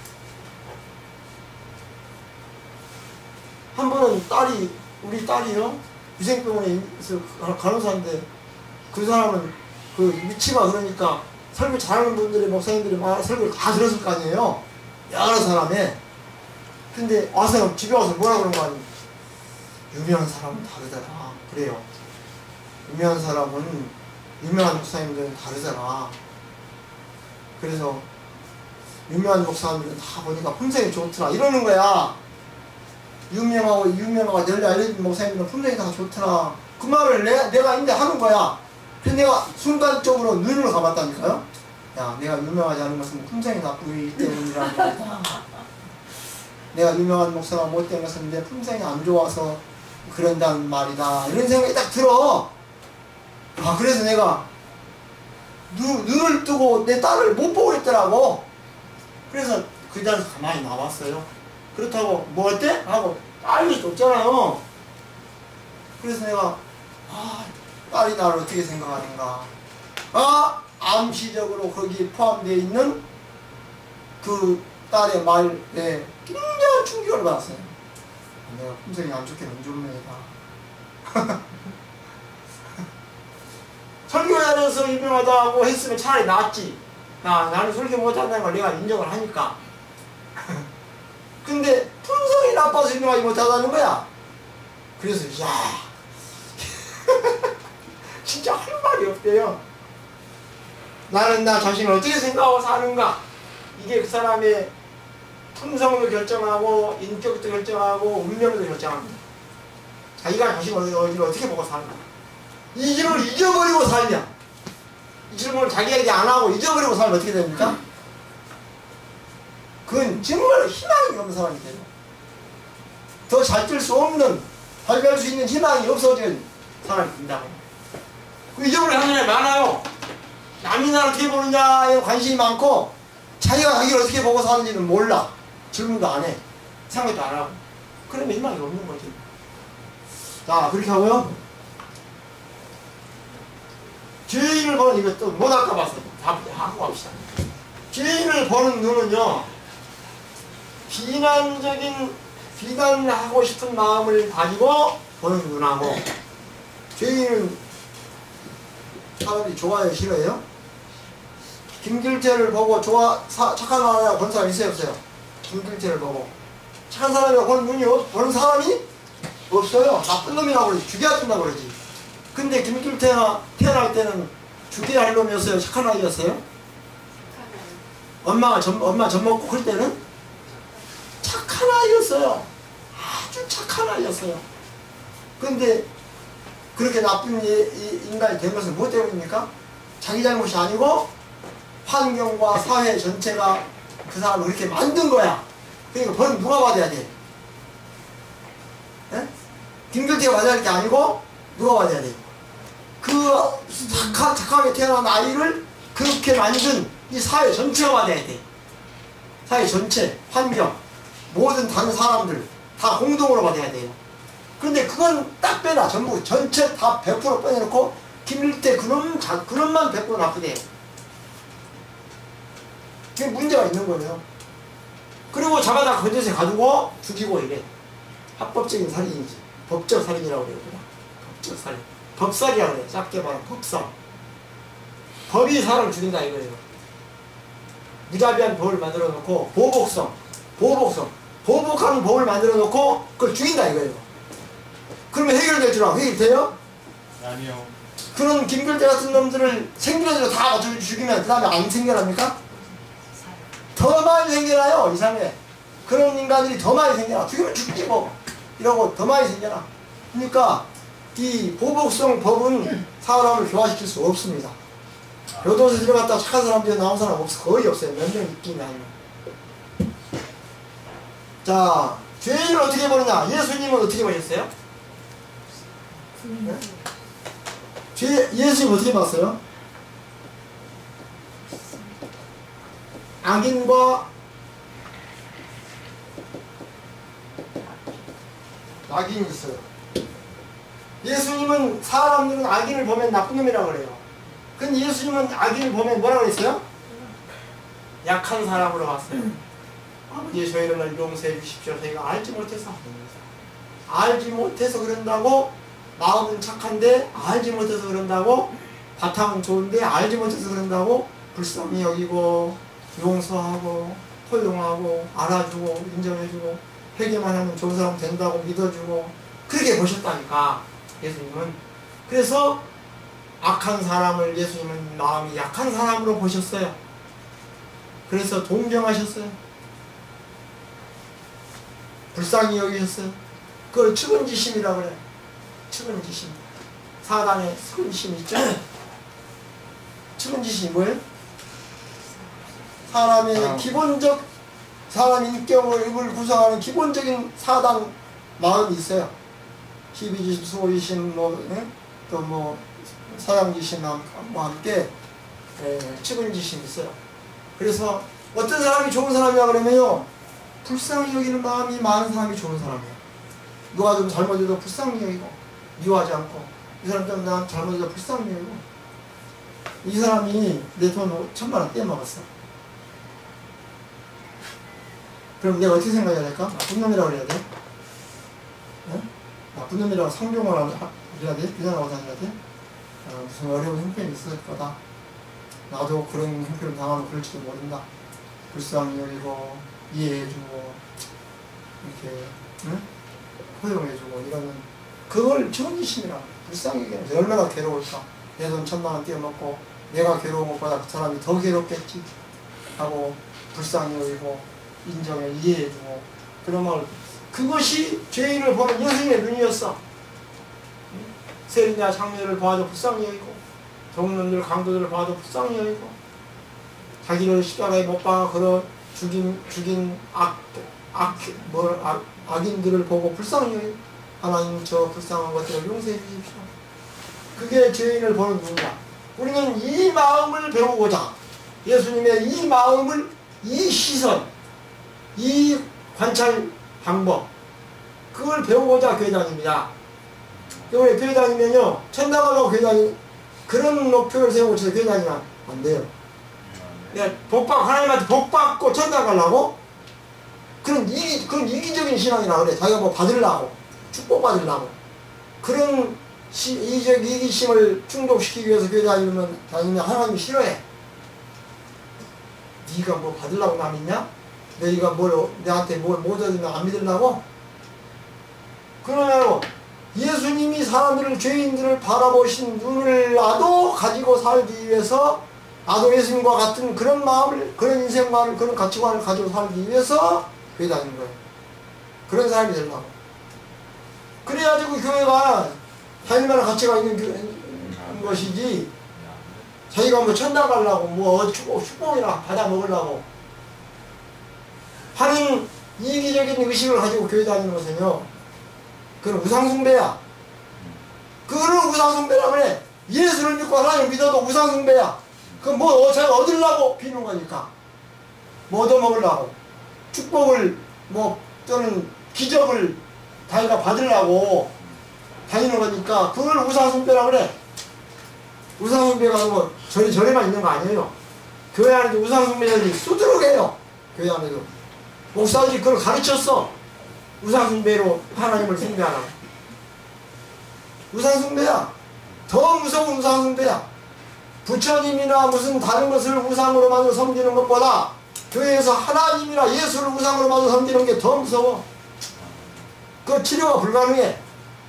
[SPEAKER 4] 한 번은 딸이, 우리 딸이요, 위생병원에서 간호사인데, 그 사람은 그 위치가 그러니까 설교 잘하는 분들이, 목사님들이 막 설교를 다 들었을 거 아니에요. 여러 사람에. 근데 와서 집에 와서 뭐라 그런 거 아니에요. 유명한 사람은 다르더라. 그래요. 유명한 사람은 유명한 목사님들은 다르더라. 그래서 유명한 목사님들은 다 보니까 품성이 좋더라 이러는 거야. 유명하고 유명하고 널리 알려진 목사님들은 품성이 다 좋더라. 그 말을 내, 내가 인데 하는 거야. 그래서 내가 순간적으로 눈을 감았다니까요. 야, 내가 유명하지 않은 것은 품성이 나쁘기 때문이라는 거다. 내가 유명한 목사가 못된 것은 내 품성이 안 좋아서 그런다는 말이다. 이런 생각이 딱 들어. 아, 그래서 내가 눈, 눈을 뜨고 내 딸을 못 보고 있더라고. 그래서 그 자리에서 가만히 나왔어요. 그렇다고 뭐 어때? 하고 알릴 수 없잖아요. 그래서 내가 아, 딸이 나를 어떻게 생각하는가. 아, 암시적으로 거기에 포함되어 있는 그 딸의 말에 굉장한 충격을 받았어요. 내가 품성이 안 좋게 안 좋은 애다. 설교자로서 유명하다고 했으면 차라리 낫지. 아, 나는 설교 못한다는 걸 내가 인정을 하니까. 근데 품성이 나빠서 유명하지 못하다는 거야. 그래서 야 진짜 할 말이 없대요. 나는 나 자신을 어떻게 생각하고 사는가. 이게 그 사람의 품성도 결정하고 인격도 결정하고 운명도 결정합니다. 자기가 자신을 어떻게 보고 사는가. 이 질문을 잊어버리고 살냐. 이 질문을 자기에게 안 하고 잊어버리고 살면 어떻게 됩니까? 그건 정말 희망이 없는 사람이 돼요. 더 잘 뜰 수 없는, 발견할 수 있는 희망이 없어진 사람이 된다고. 그 잊어버리는 사람이 많아요. 남이 나를 어떻게 보느냐에 관심이 많고 자기가 자기를 어떻게 보고 사는지는 몰라. 질문도 안 해. 생각도 안 하고. 그러면 희망이 없는 거지. 자, 그렇게 하고요. 죄인을 보는, 이거 또 못할까 봤어. 다 하고 갑시다. 죄인을 보는 눈은요, 비난적인, 비난하고 싶은 마음을 가지고 보는 눈하고, 죄인은 사람들이 좋아해요, 싫어해요? 김길태를 보고 좋아, 사, 착한 사람이라고 본 사람 있어요, 없어요? 김길태를 보고. 착한 사람이라고 보는 눈이, 보는 사람이 없어요. 나쁜 놈이라고 그러지. 죽여야 된다고 그러지. 근데 김길태가 태어날 때는 죽여야 할 놈이었어요? 착한 아이였어요? 엄마가 젖, 엄마 젖 먹고 클 때는 착한 아이였어요. 아주 착한 아이였어요. 근데 그렇게 나쁜 인간이 된 것은 무엇 때문입니까? 자기 잘못이 아니고 환경과 사회 전체가 그 사람을 그렇게 만든 거야. 그러니까 벌은 누가 받아야 돼? 에? 김길태가 받아야 할 게 아니고 누가 받아야 돼? 그 착하, 착하게 태어난 아이를 그렇게 만든 이 사회 전체가 받아야 돼. 사회 전체, 환경, 모든 다른 사람들 다 공동으로 받아야 돼요. 그런데 그건 딱 빼놔. 전부 전체 다 백 퍼센트 빼내놓고 김일태 그놈, 자, 그놈만 백 퍼센트 나쁘대요. 그게 문제가 있는 거예요. 그리고 잡아다 건져서 가두고 죽이고 이래. 합법적인 살인이지. 법적 살인이라고 그러구나. 법적 살인. 법살이라고 그래요. 짧게 말하면 법살. 법이 사람을 죽인다 이거예요. 무자비한 법을 만들어 놓고 보복성, 보복성, 보복하는 법을 만들어 놓고 그걸 죽인다 이거예요. 그러면 해결될 줄 알아? 해결돼요?
[SPEAKER 6] 아니요.
[SPEAKER 4] 그런 김길태 같은 놈들을 생겨대로 다 맞춰 죽이면 그 다음에 안 생겨납니까? 더 많이 생겨나요, 이 삶에. 그런 인간들이 더 많이 생겨나. 죽이면 죽지 뭐. 이러고 더 많이 생겨나. 그러니까 이 보복성 법은 사람을 교화시킬 수 없습니다. 교도소에 들어갔다 착한 사람들이 나온 사람 없어. 거의 없어요. 몇 명 있긴 아니면. 자, 죄인을 어떻게 보느냐? 예수님은 어떻게 보셨어요? 네? 죄, 예수님 어떻게 봤어요? 악인과 악인이 있어요. 예수님은 사람들은 악인을 보면 나쁜 놈이라고 그래요. 근데 예수님은 악인을 보면 뭐라고 그랬어요? 약한 사람으로 봤어요. 아버지 저희를 용서해 주십시오. 저희가 알지 못해서 알지 못해서 그런다고. 마음은 착한데 알지 못해서 그런다고. 바탕은 좋은데 알지 못해서 그런다고. 불쌍히 여기고 용서하고 포용하고 알아주고 인정해주고 회개만 하면 좋은 사람 된다고 믿어주고 그렇게 보셨다니까 예수님은. 그래서 악한 사람을 예수님은 마음이 약한 사람으로 보셨어요. 그래서 동정하셨어요. 불쌍히 여기셨어요. 그걸 측은지심이라고 그래요. 측은지심. 사단의 측은지심 있죠? 측은지심이 뭐예요? 사람의
[SPEAKER 3] 아.
[SPEAKER 4] 기본적, 사람 인격을 구성하는 기본적인 사단 마음이 있어요. 희비지심, 수호지심, 뭐, 또 뭐, 사랑지심과 함께 에, 측은지심이 있어요. 그래서 어떤 사람이 좋은 사람이야 그러면요, 불쌍히 여기는 마음이 많은 사람이 좋은 사람이에요. 누가 좀 잘못해도 불쌍히 여기고 미워하지 않고, 이 사람 때문에 난 잘못해도 불쌍히 여기고, 이 사람이 내 돈 천만 원 떼먹었어. 그럼 내가 어떻게 생각해야 될까? 나쁜 놈이라고 그래야 돼? 네? 나쁜 놈이라고 상종을 해야 돼? 비난하고 다녀야 돼? 어, 무슨 어려운 형편이 있을 거다. 나도 그런 형편을 당하면 그럴지도 모른다. 불쌍히 여기고 이해해주고 이렇게 응? 허용해주고 이러는, 그걸 정의심이라. 불쌍히 여기는 얼마나 괴로울까. 내 돈 천만 원 떼어먹고 내가 괴로운 것보다 그 사람이 더 괴롭겠지 하고 불쌍히 여기고 인정해 이해해주고, 그러면 그것이 죄인을 보는 예수님의 눈이었어. 세리냐 장녀를 봐도 불쌍히 여기고, 종놈들 강도들을 봐도 불쌍히 여기고, 자기를 십자가에 못 박아 걸어 죽인 죽인 악, 악, 뭐, 악, 악인들을 보고 불쌍히 여기고, 하나님 저 불쌍한 것들을 용서해 주십시오. 그게 죄인을 보는 눈이다. 우리는 이 마음을 배우고자, 예수님의 이 마음을, 이 시선, 이 관찰 방법, 그걸 배우고자 교회 다닙니다. 교회 교회 다니면요, 천당 가려고 교회 다니, 그런 목표를 세우고 교회 다니면 안 돼요. 내가 복받, 하나님한테 복받고 천당 가려고? 그런 이기, 그런 이기적인 신앙이라 그래. 자기가 뭐 받으려고, 축복받으려고. 그런 시, 이적, 이기심을 충족시키기 위해서 교회 다니면, 다니면 하나님이 싫어해. 네가 뭐 받으려고 남 있냐? 너희가 뭘, 내한테 뭘 못 얻으면 안 믿으려고? 그러면 예수님이 사람들을, 죄인들을 바라보신 눈을 나도 가지고 살기 위해서, 나도 예수님과 같은 그런 마음을, 그런 인생관을, 그런 가치관을 가지고 살기 위해서 교회 다니는 거예요. 그런 사람이 되려고. 그래야지 그 교회가 다닐만한 가치가 있는 교, 것이지, 자기가 뭐 천당 가려고, 뭐 축복, 축복이나 받아 먹으려고 하는 이기적인 의식을 가지고 교회 다니는 것은요, 그건 우상숭배야. 그거는 우상숭배라 그래. 예수를 믿고 하나님을 믿어도 우상숭배야. 그건 뭐 자기가 얻으려고 비는 거니까. 뭐 얻어먹으려고. 축복을 뭐 또는 기적을 자기가 받으려고 다니는 거니까 그걸 우상숭배라 그래. 우상숭배가 뭐 저리 저리만 있는 거 아니에요. 교회 안에도 우상숭배자들이 수두룩해요. 교회 안에도. 목사들이 그걸 가르쳤어. 우상숭배로 하나님을 숭배하라고. 우상숭배야. 더 무서운 우상숭배야. 부처님이나 무슨 다른 것을 우상으로 만들어 섬기는 것보다 교회에서 하나님이나 예수를 우상으로 만들어 섬기는 게 더 무서워. 그 치료가 불가능해.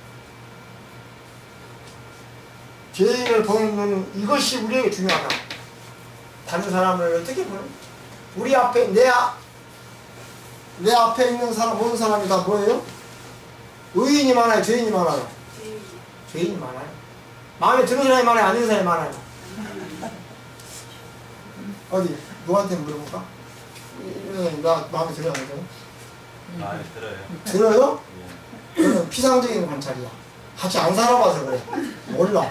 [SPEAKER 4] 죄인을 보는 눈, 이것이 우리에게 중요하다. 다른 사람을 어떻게 보는? 우리 앞에 내, 아, 내 앞에 있는 사람, 모든 사람이 다 뭐예요? 의인이 많아요? 죄인이 많아요? 죄인이 많아요. 마음에 드는 사람이 많아요? 안 드는 사람이 많아요? 어디? 누구한테 물어볼까? 나 마음에 들어요? 안 들어요?
[SPEAKER 6] 마음에 들어요.
[SPEAKER 4] 들어요?
[SPEAKER 6] 예.
[SPEAKER 4] 그건 피상적인 관찰이야. 같이 안 살아봐서 그래. 몰라.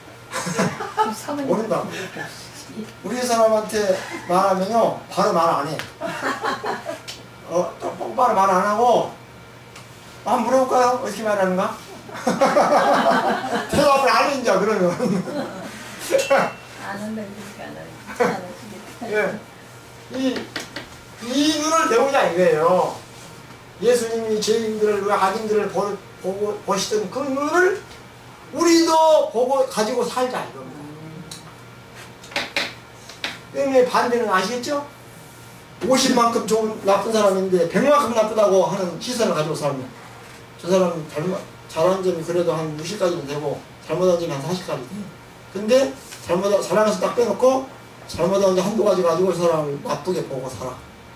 [SPEAKER 4] 모른다. 우리 사람한테 말하면요, 바로 말 안 해. 어, 똑바로 말 안 하고, 한번 물어볼까요? 어떻게 말하는가? 대답을 안 해, 이제, 그러면.
[SPEAKER 2] 안 한다니까.
[SPEAKER 4] 예. 이, 이 눈을 배우자 이거예요. 예수님이 죄인들을, 악인들을 보, 보고, 보시던 그 눈을 우리도 보고, 가지고 살자, 이겁니다. 의미의 반대는 아시겠죠? 오십만큼 좋은, 나쁜 사람인데 백만큼 나쁘다고 하는 시선을 가지고 살면 저 사람은 잘못, 잘하는 점이 그래도 한 육십까지는 되고 잘못한 점이 한 사십까지 돼요. 근데 잘못 잘하는 거 딱 빼놓고 잘못한 게 한두 가지 가지고 사람을 나쁘게 보고 살아.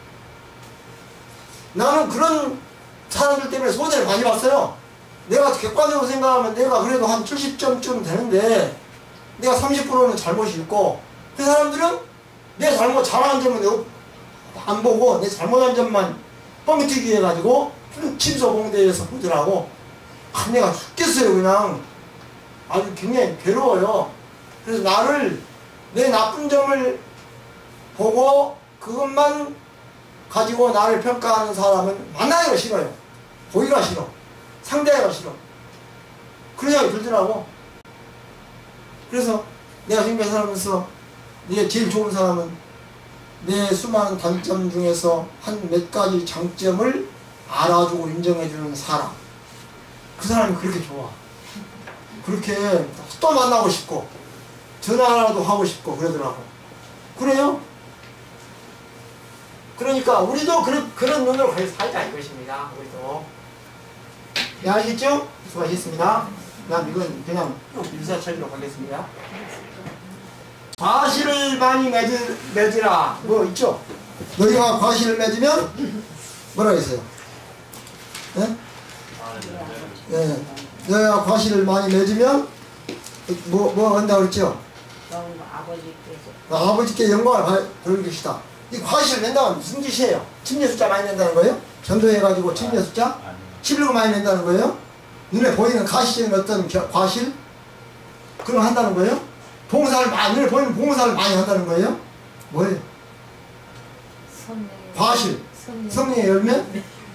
[SPEAKER 4] 나는 그런 사람들 때문에 손해를 많이 봤어요. 내가 객관적으로 생각하면 내가 그래도 한 칠십 점쯤 되는데 내가 삼십 퍼센트는 잘못이 있고 그 사람들은 내 잘못 잘하는 점은 안 보고 내 잘못한 점만 뻥튀기 해가지고 침소봉대에서 보더라고. 아, 내가 죽겠어요. 그냥 아주 굉장히 괴로워요. 그래서 나를 내 나쁜 점을 보고 그것만 가지고 나를 평가하는 사람은 만나기가 싫어요. 보기가 싫어. 상대하기가 싫어. 그런 생각이 들더라고. 그래서 내가 지금까지 살면서 내가 제일 좋은 사람은 내 수많은 단점 중에서 한 몇 가지 장점을 알아주고 인정해주는 사람. 그 사람이 그렇게 좋아. 그렇게 또 만나고 싶고 전화라도 하고 싶고 그러더라고. 그래요? 그러니까 우리도 그런, 그런 눈으로 가서 살자 이것입니다. 우리도. 네, 아시겠죠? 수고하셨습니다. 난 이건 그냥 일사천리로 가겠습니다. 과실을 많이 맺으, 맺으라. 뭐 있죠? 너희가 과실을 맺으면 뭐라 했어요? 예? 예. 너희가 과실을 많이 맺으면 뭐, 뭐 한다고 그랬죠?
[SPEAKER 2] 너무 아버지께서
[SPEAKER 4] 아버지께 영광을 돌릴 것이다. 이 과실을 낸다는 무슨 뜻이에요? 침례 숫자 많이 낸다는 거예요? 전도해가지고 침례 숫자? 십일금 많이 낸다는 거예요? 눈에 보이는 가시적인 어떤 겨, 과실? 그런 거 한다는 거예요? 봉사를 많이, 눈에 보이는 봉사를 많이 한다는 거예요? 뭐예요?
[SPEAKER 2] 성령
[SPEAKER 4] 과실. 성령의 열매?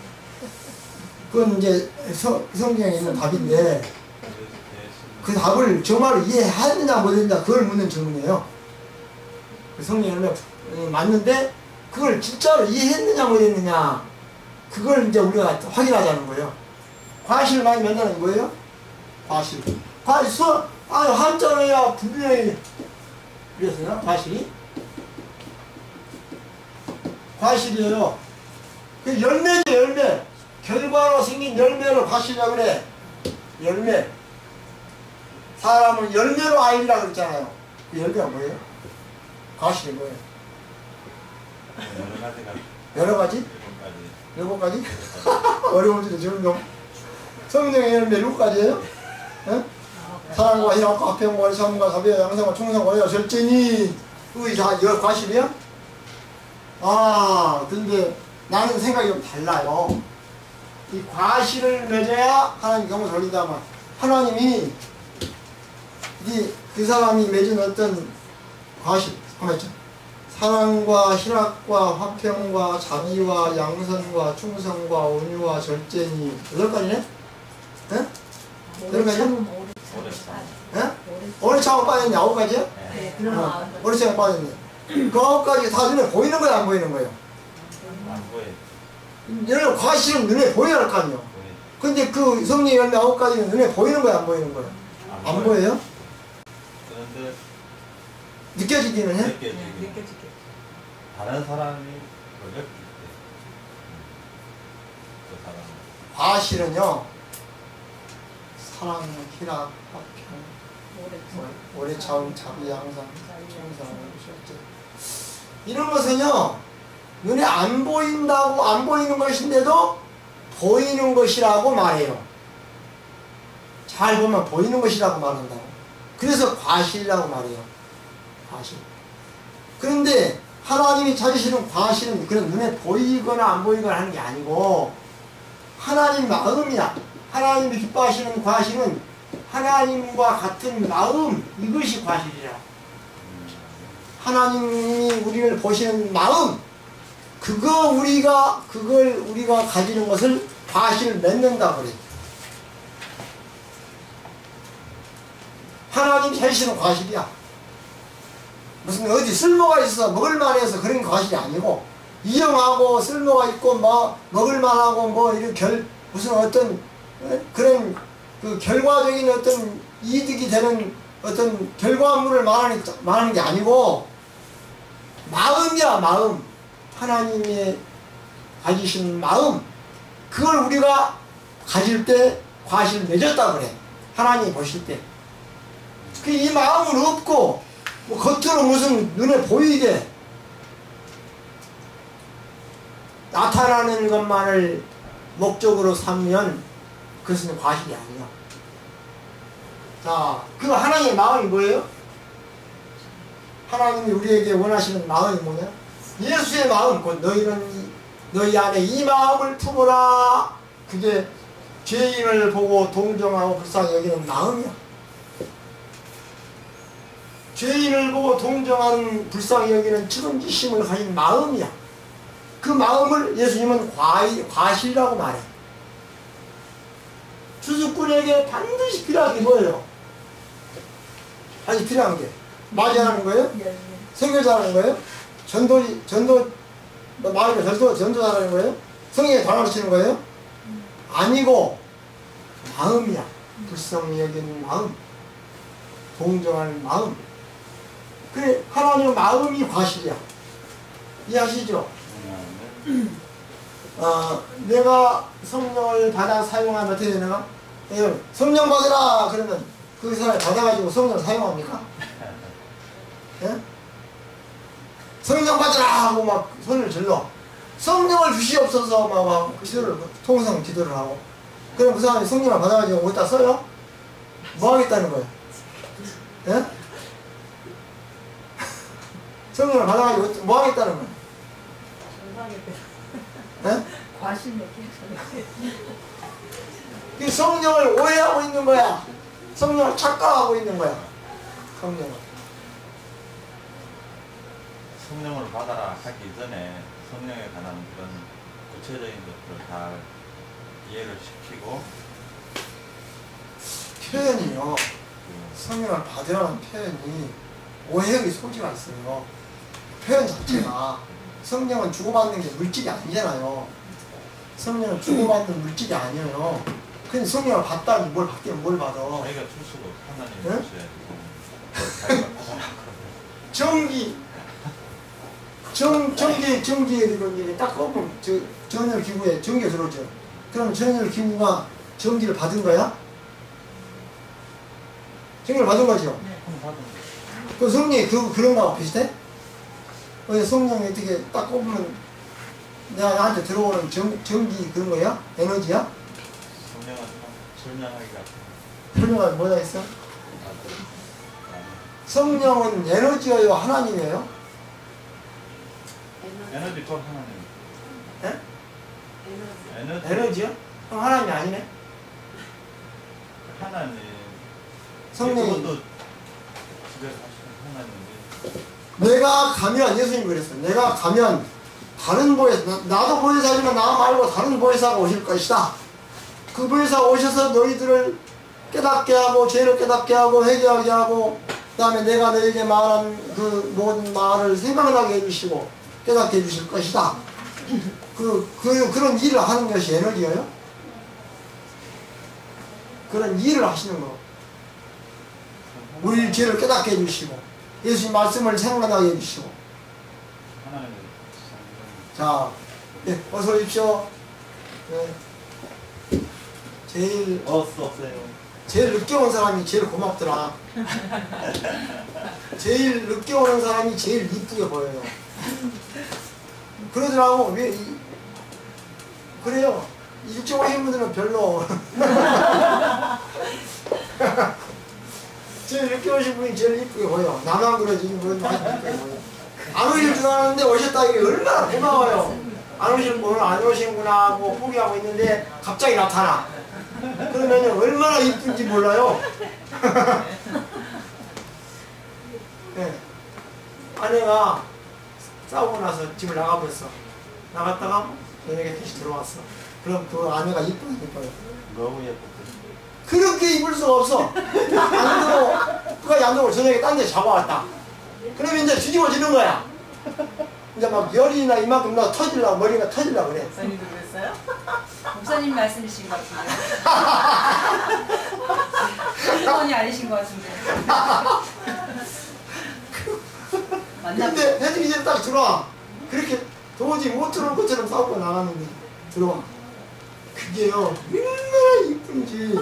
[SPEAKER 4] 그건 이제 성, 성경에 있는 답인데 그 답을 정말로 이해했느냐 못했느냐 그걸 묻는 질문이에요. 그 성령의 열매 맞는데 그걸 진짜로 이해했느냐 못했느냐 그걸 이제 우리가 확인하자는 거예요. 과실을 많이 맺는다는 거예요? 과실. 과실, 수, 아유, 한자로야 분명히 그랬어요? 과실이? 과실이에요. 그 열매죠, 열매. 결과로 생긴 열매를 과실이라고 그래. 열매. 사람을 열매로 알리라고 그랬잖아요. 그 열매가 뭐예요? 과실이 뭐예요?
[SPEAKER 6] 여러 가지가
[SPEAKER 4] 여러 가지?
[SPEAKER 6] 일곱 가지.
[SPEAKER 4] 일곱 가지? 어려운지도 지금 성령의 열매 일곱 가지예요? 예? 사랑과 희락과 화평과 삶과 자비와 양성과 충성과 의와 절제니 그게 다 열 과실이야? 아 근데 나는 생각이 좀 달라요. 이 과실을 맺어야 하나님 경을 돌린다면 하나님이 이, 그 사람이 맺은 어떤 과실 한번 했죠. 사랑과 희락과 화평과 자비와 양선과 충성과 온유와 절제니 여덟 가지네? 예? 여덟 가지야? 예? 오래 차고 빠졌네. 아홉 가지야?
[SPEAKER 2] 네,
[SPEAKER 4] 어,
[SPEAKER 2] 그럼 아홉 가지.
[SPEAKER 4] 오래 차고 빠졌네. 그 아홉 가지 다 눈에 보이는 거야 안 보이는 거야?
[SPEAKER 6] 안 보여.
[SPEAKER 4] 여러분 과실은 눈에 보여야 할 거 아니에요. 근데 그 성령의 열매 아홉 가지는 눈에 보이는 거야 안 보이는 거야? 안 보여요?
[SPEAKER 6] 그런데
[SPEAKER 4] 느껴지기는 해?
[SPEAKER 6] 느껴지게
[SPEAKER 5] 느껴지게.
[SPEAKER 6] 다른 사람이 어렵기 때문에 그 사람
[SPEAKER 4] 과실은요 사랑, 희락, 화평, 오래 차운 자비, 양상, 충성, 절제 이런 것은요 눈에 안 보인다고 안 보이는 것인데도 보이는 것이라고 말해요. 잘 보면 보이는 것이라고 말한다고. 그래서 과실이라고 말해요. 과실. 그런데 하나님이 찾으시는 과실은 그런 눈에 보이거나 안 보이거나 하는 게 아니고 하나님 마음이야. 하나님이 기뻐하시는 과실은 하나님과 같은 마음, 이것이 과실이라. 하나님이 우리를 보시는 마음, 그거 우리가 그걸 우리가 가지는 것을 과실을 맺는다 그래. 하나님이 찾으시는 과실이야. 무슨 어디 쓸모가 있어 먹을만해서 그런 과실이 아니고 이용하고 쓸모가 있고 뭐 먹을만하고 뭐 이런 결 무슨 어떤 그런 그 결과적인 어떤 이득이 되는 어떤 결과물을 말하는, 말하는 게 아니고 마음이야 마음. 하나님의 가지신 마음 그걸 우리가 가질 때 과실 맺었다 그래. 하나님이 보실 때. 그 이 마음은 없고 뭐 겉으로 무슨 눈에 보이게 나타나는 것만을 목적으로 삼으면 그것은 과실이 아니야. 자, 그 하나님의 마음이 뭐예요? 하나님이 우리에게 원하시는 마음이 뭐냐? 예수의 마음, 곧 너희는 너희 안에 이 마음을 품어라. 그게 죄인을 보고 동정하고 불쌍히 여기는 마음이야. 죄인을 보고 동정하는 불쌍히 여기는 측은지심을 가진 마음이야. 그 마음을 예수님은 과일, 과실이라고 말해. 주수꾼에게 반드시 필요한 게 뭐예요? 반드시 필요한 게 맞이하는 거예요? 선교자라는 거예요? 전도, 전도, 뭐 말하면 전도, 전도자라는 거예요? 성령에 당하시는 거예요? 아니고 마음이야. 불쌍히 여기는 마음, 동정하는 마음. 그래, 하나님의 마음이 과실이야. 이해하시죠? 어, 내가 성령을 받아 사용하면 어떻게 되나? 예, 성령 받으라 그러면 그 사람이 받아가지고 성령을 사용합니까? 예? 성령 받으라 하고 막 손을 질러. 성령을 주시옵소서 막, 막 기도를, 통성 기도를 하고. 그럼 그 사람이 성령을 받아가지고 어디다 써요? 뭐 하겠다는 거예요? 예? 성령을 받아가지고 뭐 하겠다는 거예요? 예?
[SPEAKER 5] 과실 몇개
[SPEAKER 4] 그 성령을 오해하고 있는 거야. 성령을 착각하고 있는 거야. 성령을.
[SPEAKER 6] 성령을 받아라 하기 전에 성령에 관한 그런 구체적인 것들을 다 이해를 시키고
[SPEAKER 4] 표현이요. 성령을 받으라는 표현이 오해의 소지가 있어요. 표현 자체가 성령은 주고받는 게 물질이 아니잖아요. 성령은 주고받는 물질이 아니에요. 근데 성령을 받다니 뭘 받기는 뭘 받아.
[SPEAKER 6] 자기가 줄 수가 없어. 하나님이
[SPEAKER 4] 네?
[SPEAKER 6] 주셔야지. 자기가 받아라.
[SPEAKER 4] 정기 정, 정기, 정기에 이렇게 딱 꼽으면 저, 전열 기구에 전기가 들어오죠. 그럼 전열 기구가 전기를 받은 거야? 전기를 받은 거죠? 그 성령이 그, 그런 거하고 비슷해? 왜 성령이 어떻게 딱 꼽으면 내가 나한테 들어오는 전, 전기 그런 거야? 에너지야?
[SPEAKER 6] 성령은 참 설명하기가
[SPEAKER 4] 설명하면 뭐라 했어? 성령은 에너지예요? 하나님이에요?
[SPEAKER 6] 에너지 또 하나님.
[SPEAKER 4] 예?
[SPEAKER 6] 에너지.
[SPEAKER 4] 에너지요? 그럼 하나님이 아니네?
[SPEAKER 6] 하나님.
[SPEAKER 4] 성령이
[SPEAKER 6] 그것도 집에서 하시는 하나님인데.
[SPEAKER 4] 내가 가면 예수님이 그랬어요. 내가 가면 다른 보혜사, 나도 보혜사지만 나 말고 다른 보혜사가 오실 것이다. 그 보혜사가 오셔서 너희들을 깨닫게 하고 죄를 깨닫게 하고 회개하게 하고 그 다음에 내가 너에게 말한 그 모든 말을 생각나게 해주시고 깨닫게 해주실 것이다. 그, 그, 그런 일을 하는 것이 에너지예요? 그런 일을 하시는 거. 우리 죄를 깨닫게 해주시고 예수님 말씀을 생각나게 해주시고.
[SPEAKER 6] 하나님.
[SPEAKER 4] 자, 네, 어서 오십시오. 네. 제일
[SPEAKER 6] 어서 오세요.
[SPEAKER 4] 제일 늦게 온 사람이 제일 고맙더라. 제일 늦게 오는 사람이 제일 이쁘게 보여요. 그러더라고. 왜 이, 그래요. 일찍 오신 분들은 별로. 제일 늦게 오신 분이 제일 이쁘게 보여. 나만 그러지 뭐 많이 이쁘게 보여. 안 오실 줄 알았는데 오셨다 이게 얼마나 고마워요. 안 오신 분은 안 오신구나 하고 포기하고 있는데 갑자기 나타나. 그러면 얼마나 이쁜지 몰라요. 네. 아내가 싸우고 나서 집을 나가버렸어. 나갔다가 저녁에 다시 들어왔어. 그럼 그 아내가 이쁘게 이뻐요.
[SPEAKER 6] 너무 예쁘고.
[SPEAKER 4] 그렇게 입을 수가 없어. 안 들어. 그까지 안 들고 저녁에 딴 데 잡아왔다. 그러면 이제 뒤집어지는 거야. 이제 막 열이나 이만큼 나 터질라고, 머리가 터질라고 그래.
[SPEAKER 5] 목사님도 그랬어요?
[SPEAKER 7] 목사님 말씀이신 것 같은데. 신원이 아니신 것 같은데. 맞나?
[SPEAKER 4] 근데 해주기 전에 딱 들어와. 그렇게 도저히 못 들어올 것처럼 싸우고 나갔는데 들어와. 그게요 얼마나 이쁜지.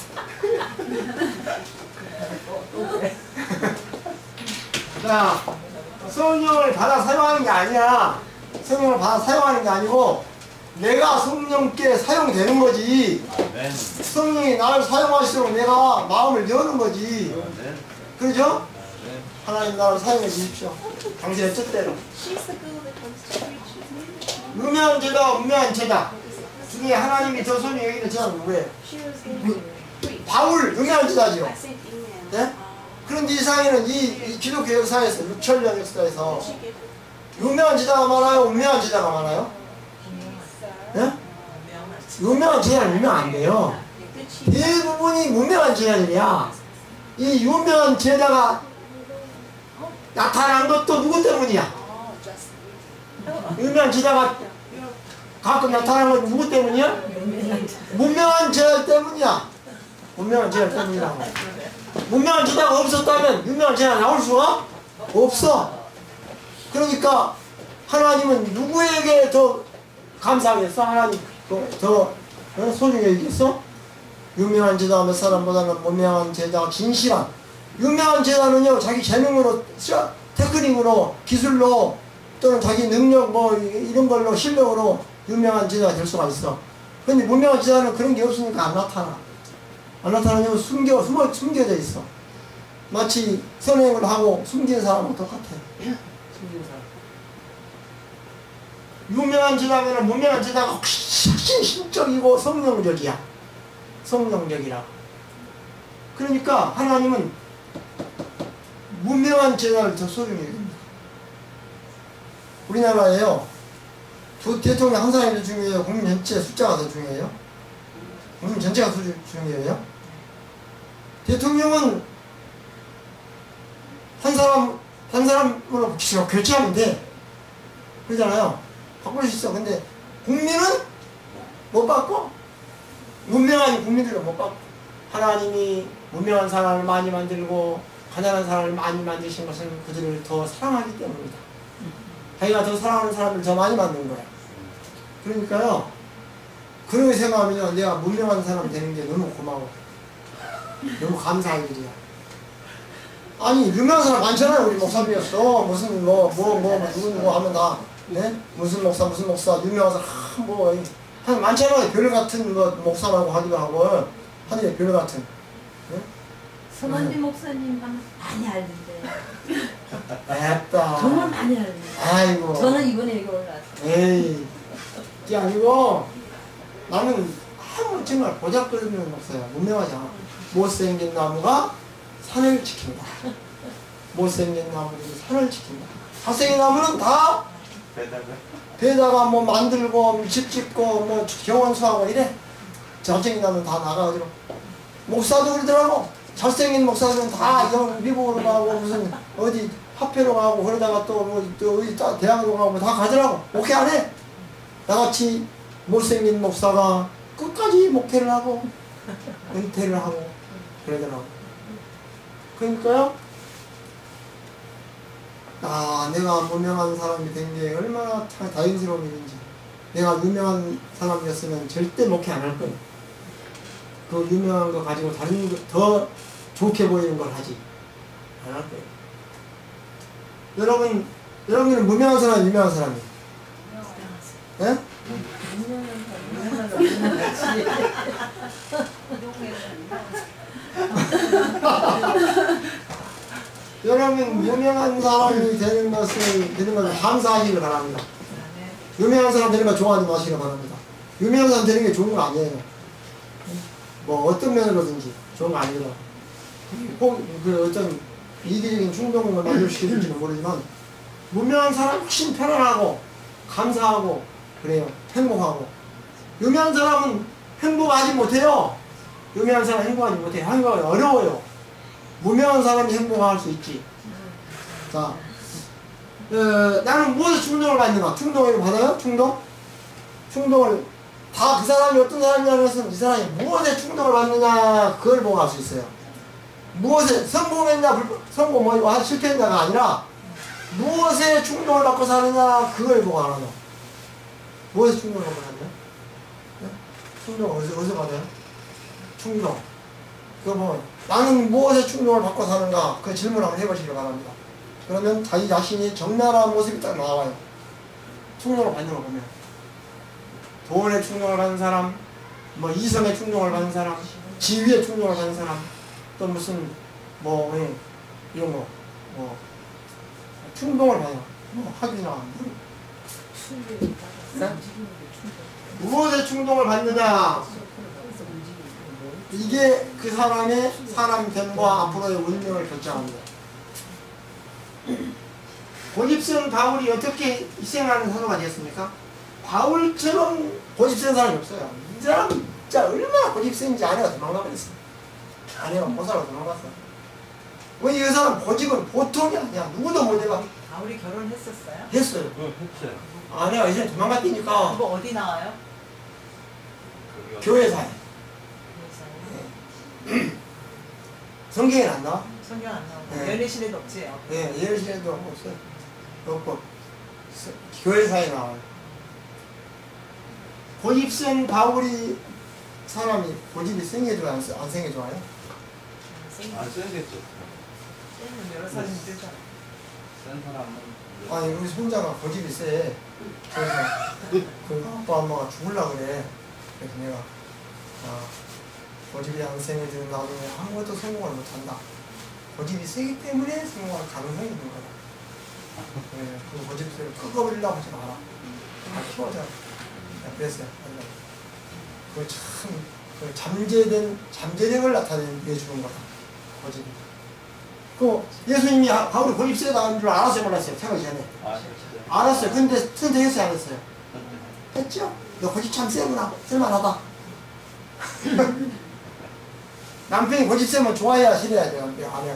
[SPEAKER 4] 자, 성령을 받아 사용하는 게 아니야. 성령을 받아 사용하는 게 아니고 내가 성령께 사용되는 거지.
[SPEAKER 6] 아멘.
[SPEAKER 4] 성령이 나를 사용하시도록 내가 마음을 여는 거지.
[SPEAKER 6] 아멘.
[SPEAKER 4] 그러죠?
[SPEAKER 6] 아멘.
[SPEAKER 4] 하나님 나를 사용해 주십시오. 당신의 뜻대로. 유명한 제자, 운명한 제자 중에 하나님이 더 손이 여기는 제자는 누구예요? 바울, 유명한 제자지요. 네? 그런데 이 세상에는 이, 이 기독교 역사에서 육천 년 역사에서 유명한 제자가 많아요? 운명한 제자가 많아요? 네? 유명한 제자는 유명 안 돼요. 대부분이 무명한 제자들이야. 이 유명한 제자가 나타난 것도 누구 때문이야? 유명한 제자가 가끔 나타나는 건 누구 때문이야? 무명한 제자 때문이야. 무명한 제자 때문이라고. 무명한 제자가 없었다면 유명한 제자가 나올 수가 없어. 그러니까 하나님은 누구에게 더 감사하겠어? 하나님 더 소중히 여기겠어? 유명한 제자 몇 사람보다는 무명한 제자 진실한. 유명한 제자는요 자기 재능으로 테크닉으로 기술로 또는 자기 능력 뭐 이런 걸로 실력으로 유명한 제자가 될 수가 있어. 근데 무명한 제자는 그런 게 없으니까 안 나타나. 안 나타나면 숨겨, 숨어, 숨겨져 있어. 마치 선행을 하고 숨긴 사람하고 똑같아. 숨긴 사람. 유명한 제자면 무명한 제자가 훨씬 신적이고 성령적이야. 성령적이라. 그러니까 하나님은 무명한 제자를 더 소중히 여깁니다. 우리나라에요. 두 대통령 한 사람이 더 중요해요? 국민 전체 숫자가 더 중요해요? 국민 전체가 더 중요해요? 대통령은 한 사람, 한 사람으로 교체하면 돼. 그러잖아요. 바꿀 수 있어. 근데 국민은 못 바꿔. 문명한 국민들은 못 바꿔. 하나님이 문명한 사람을 많이 만들고 가난한 사람을 많이 만드신 것은 그들을 더 사랑하기 때문이다. 자기가 더 사랑하는 사람을 더 많이 만든 거야. 그러니까요. 그런 생각하면 내가 문명한 사람 되는 게 너무 고마워. 너무 감사할 일이야. 아니 유명한 사람 많잖아요. 우리 목사님이었어. 무슨 뭐 뭐 뭐 누구 누구 하면 다 네? 무슨 목사 무슨 목사 유명한 사람 아, 뭐 한 많잖아요. 별 같은 뭐 목사라고 하기도 하고 하늘의 별 같은. 네?
[SPEAKER 2] 서만지 목사님 많이 알던데.
[SPEAKER 4] 앱다.
[SPEAKER 2] 정말 많이 알던데.
[SPEAKER 4] 아이고.
[SPEAKER 2] 저는 이번에 여기 올라왔어요.
[SPEAKER 4] 에이, 그게 아니고 나는 아무 정말 보잘것없는 목사야. 문명하잖아. 못생긴 나무가 산을 지킨다. 못생긴 나무들이 산을 지킨다. 잘생긴 나무는 다
[SPEAKER 6] 배다가
[SPEAKER 4] 배다가 뭐 만들고 집 짓고 뭐 경원수하고 이래. 잘생긴 나무는 다 나가가지고. 목사도 그러더라고. 잘생긴 목사들은 다 미국으로 가고 무슨 어디 학회로 가고 그러다가 또 뭐 또 어디 대학으로 가고 다 가더라고. 목회 안 해. 나같이 못생긴 목사가 끝까지 목회를 하고 은퇴를 하고 그러더라고. 그러니까요. 아, 내가 무명한 사람이 된 게 얼마나 다행스러운 일인지. 내가 유명한 사람이었으면 절대 목회 안 할 거예요. 그 유명한 거 가지고 다른 거 더 좋게 보이는 걸 하지. 안 할 거예요. 여러분, 여러분은 무명한 사람, 유명한 사람이에요? 예? 여러분 유명한 사람이 되는 것을 되는 것을 감사하시길 바랍니다. 유명한 사람 되는 거 좋아하지 마시길 바랍니다. 유명한 사람 되는 게 좋은 거 아니에요. 뭐 어떤 면으로든지 좋은 거 아니라 혹 그 어떤 이기적인 충동을 만족시키는지는 모르지만 무명한 사람 훨씬 편안하고 감사하고 그래요. 행복하고. 유명한 사람은 행복하지 못해요. 유명한 사람 행복하지 못해요. 행복하기 어려워요. 무명한 사람이 행복할 수 있지. 자, 어, 나는 무엇에 충동을 받는가? 충동을 받아요? 충동? 충동을 다 그 사람이 어떤 사람이냐는 것은 이 사람이 무엇에 충동을 받느냐 그걸 보고 알 수 있어요. 무엇에 성공했냐 불, 성공 뭐 실패했냐가 아니라 무엇에 충동을 받고 사느냐 그걸 보고 알아요. 무엇에 충동을 받고 사느냐? 네? 충동 어디서, 어디서 받아요? 충동. 그거 뭐, 나는 무엇에 충동을 받고 사는가? 그 질문 한번 해보시기 바랍니다. 그러면 자기 자신이 적나라한 모습이 딱 나와요. 충동을 받는 거 보면. 돈에 충동을 받는 사람, 뭐 이성에 충동을 받는 사람, 지위에 충동을 받는 사람, 또 무슨 뭐 예, 이런 거, 뭐 충동을 받아요. 뭐 학이나 네? 무엇에 충동을 받느냐? 이게 그 사람의 사람됨과 앞으로의 운명을 결정합니다. 고집센 바울이 어떻게 희생하는 사도가 되었습니까? 바울처럼 고집센 사람이 없어요. 이 사람 진짜 얼마나 고집센인지 아내가 도망가버렸어. 아내가 보살로 도망갔어. 왜 이 사람 고집은 보통이 아니야. 누구도 못해봐.
[SPEAKER 5] 바울이 결혼했었어요?
[SPEAKER 4] 했어요.
[SPEAKER 6] 그거 했어요.
[SPEAKER 4] 아내가 이제 도망갔다니까.
[SPEAKER 5] 그거 어디 나와요?
[SPEAKER 6] 거기
[SPEAKER 4] 교회사에.
[SPEAKER 5] 그래서
[SPEAKER 4] 성경에 안 나와?
[SPEAKER 5] 성경 안 나오고
[SPEAKER 4] 네.
[SPEAKER 5] 연애실에도 없지요.
[SPEAKER 4] 예, 예루살렘도 없어요. 없고 서- 교회사에 나와요. 고집센 바울이 사람이 고집이 센게 좋아요? 안, 안 센게 좋아요?
[SPEAKER 6] 안 쓰겠죠.
[SPEAKER 5] 쌤은 여러 사람 힘들잖아.
[SPEAKER 6] 센 사람은 이제
[SPEAKER 4] 아니 우리 손자가 고집이 세. 그래서 그 아빠 엄마가 죽을라 그래. 그래서 내가 아, 고집이 안 세면 나중에 아무것도 성공을 못한다. 고집이 세기 때문에 성공할 가능성이 있는 거야. 네, 그 고집을 끄어버리려고 하지 마라. 다 키워자. 그랬어요. 그 참, 그 잠재된, 잠재력을 나타내주는 거다. 고집이. 그 예수님이 아- 바울이 고집 세다는 줄 알았어요, 몰랐어요? 태어나기 전에.
[SPEAKER 6] 아, 진짜.
[SPEAKER 4] 알았어요. 근데 선택했어요, 안 했어요? 했죠? 너 고집 참 세구나. 쓸만하다. 남편이 고집 세면 좋아해야 싫어야 돼요, 아내가.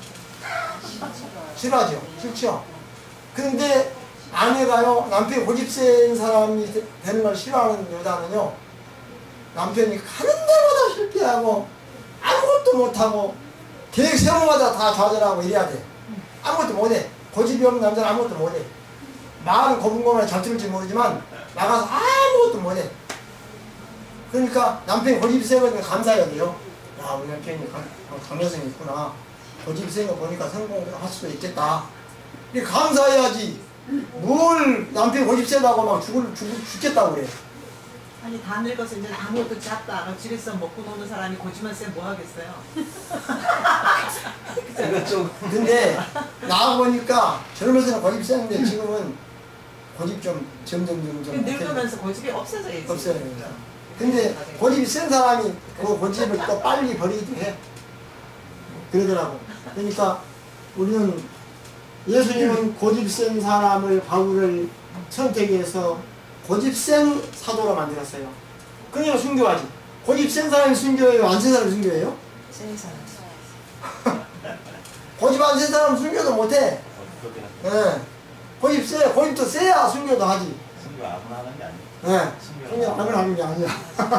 [SPEAKER 4] 싫어하죠? 싫죠? 근데 아내가요, 남편이 고집 센 사람이 되- 되는 걸 싫어하는 여자는요, 남편이 가는 데마다 실패하고, 아무것도 못하고, 계획 세우마다 다 좌절하고 이래야 돼. 아무것도 못해. 고집이 없는 남자는 아무것도 못해. 말은 고분고분하게 잘 들을지 모르지만, 나가서 아무것도 못해. 그러니까 남편이 고집이 세거든 감사해야 돼요. 야, 우리 남편이 강, 강여성이 있구나. 고집이 센 거 보니까 성공할 수도 있겠다. 이렇게 감사해야지. 뭘 남편이 고집 세다고 막 죽을, 죽, 죽겠다고 그래.
[SPEAKER 5] 아니 다 늙어서 이제 아무것도 잡다. 집에서 먹고 노는 사람이 고집만 세면 뭐 하겠어요?
[SPEAKER 6] 이거 좀
[SPEAKER 4] 근데 나와 보니까 젊어서는 고집 세는데 지금은 고집 좀 점점 점점
[SPEAKER 5] 늙으면서 고집이 없어져야지.
[SPEAKER 4] 없어요. 근데 고집이 센 사람이 그 고집을 또 빨리 버리기도 해. 그러더라고. 그러니까 우리는 예수님은 고집 센 사람을 바울을 선택해서 고집 센 사도로 만들었어요. 그러니까 순교하지. 고집 센 사람이 순교해요? 안 센 사람이 순교해요?
[SPEAKER 5] 센 사람.
[SPEAKER 4] 고집 안 센 사람은 순교도 못해.
[SPEAKER 6] 그렇게 하죠.
[SPEAKER 4] 예. 고집 세, 고집도 세야 순교도 하지.
[SPEAKER 6] 승교 아무나 하는 게 아니에요.
[SPEAKER 4] 예. 순교 아무나 하는 게 아니야.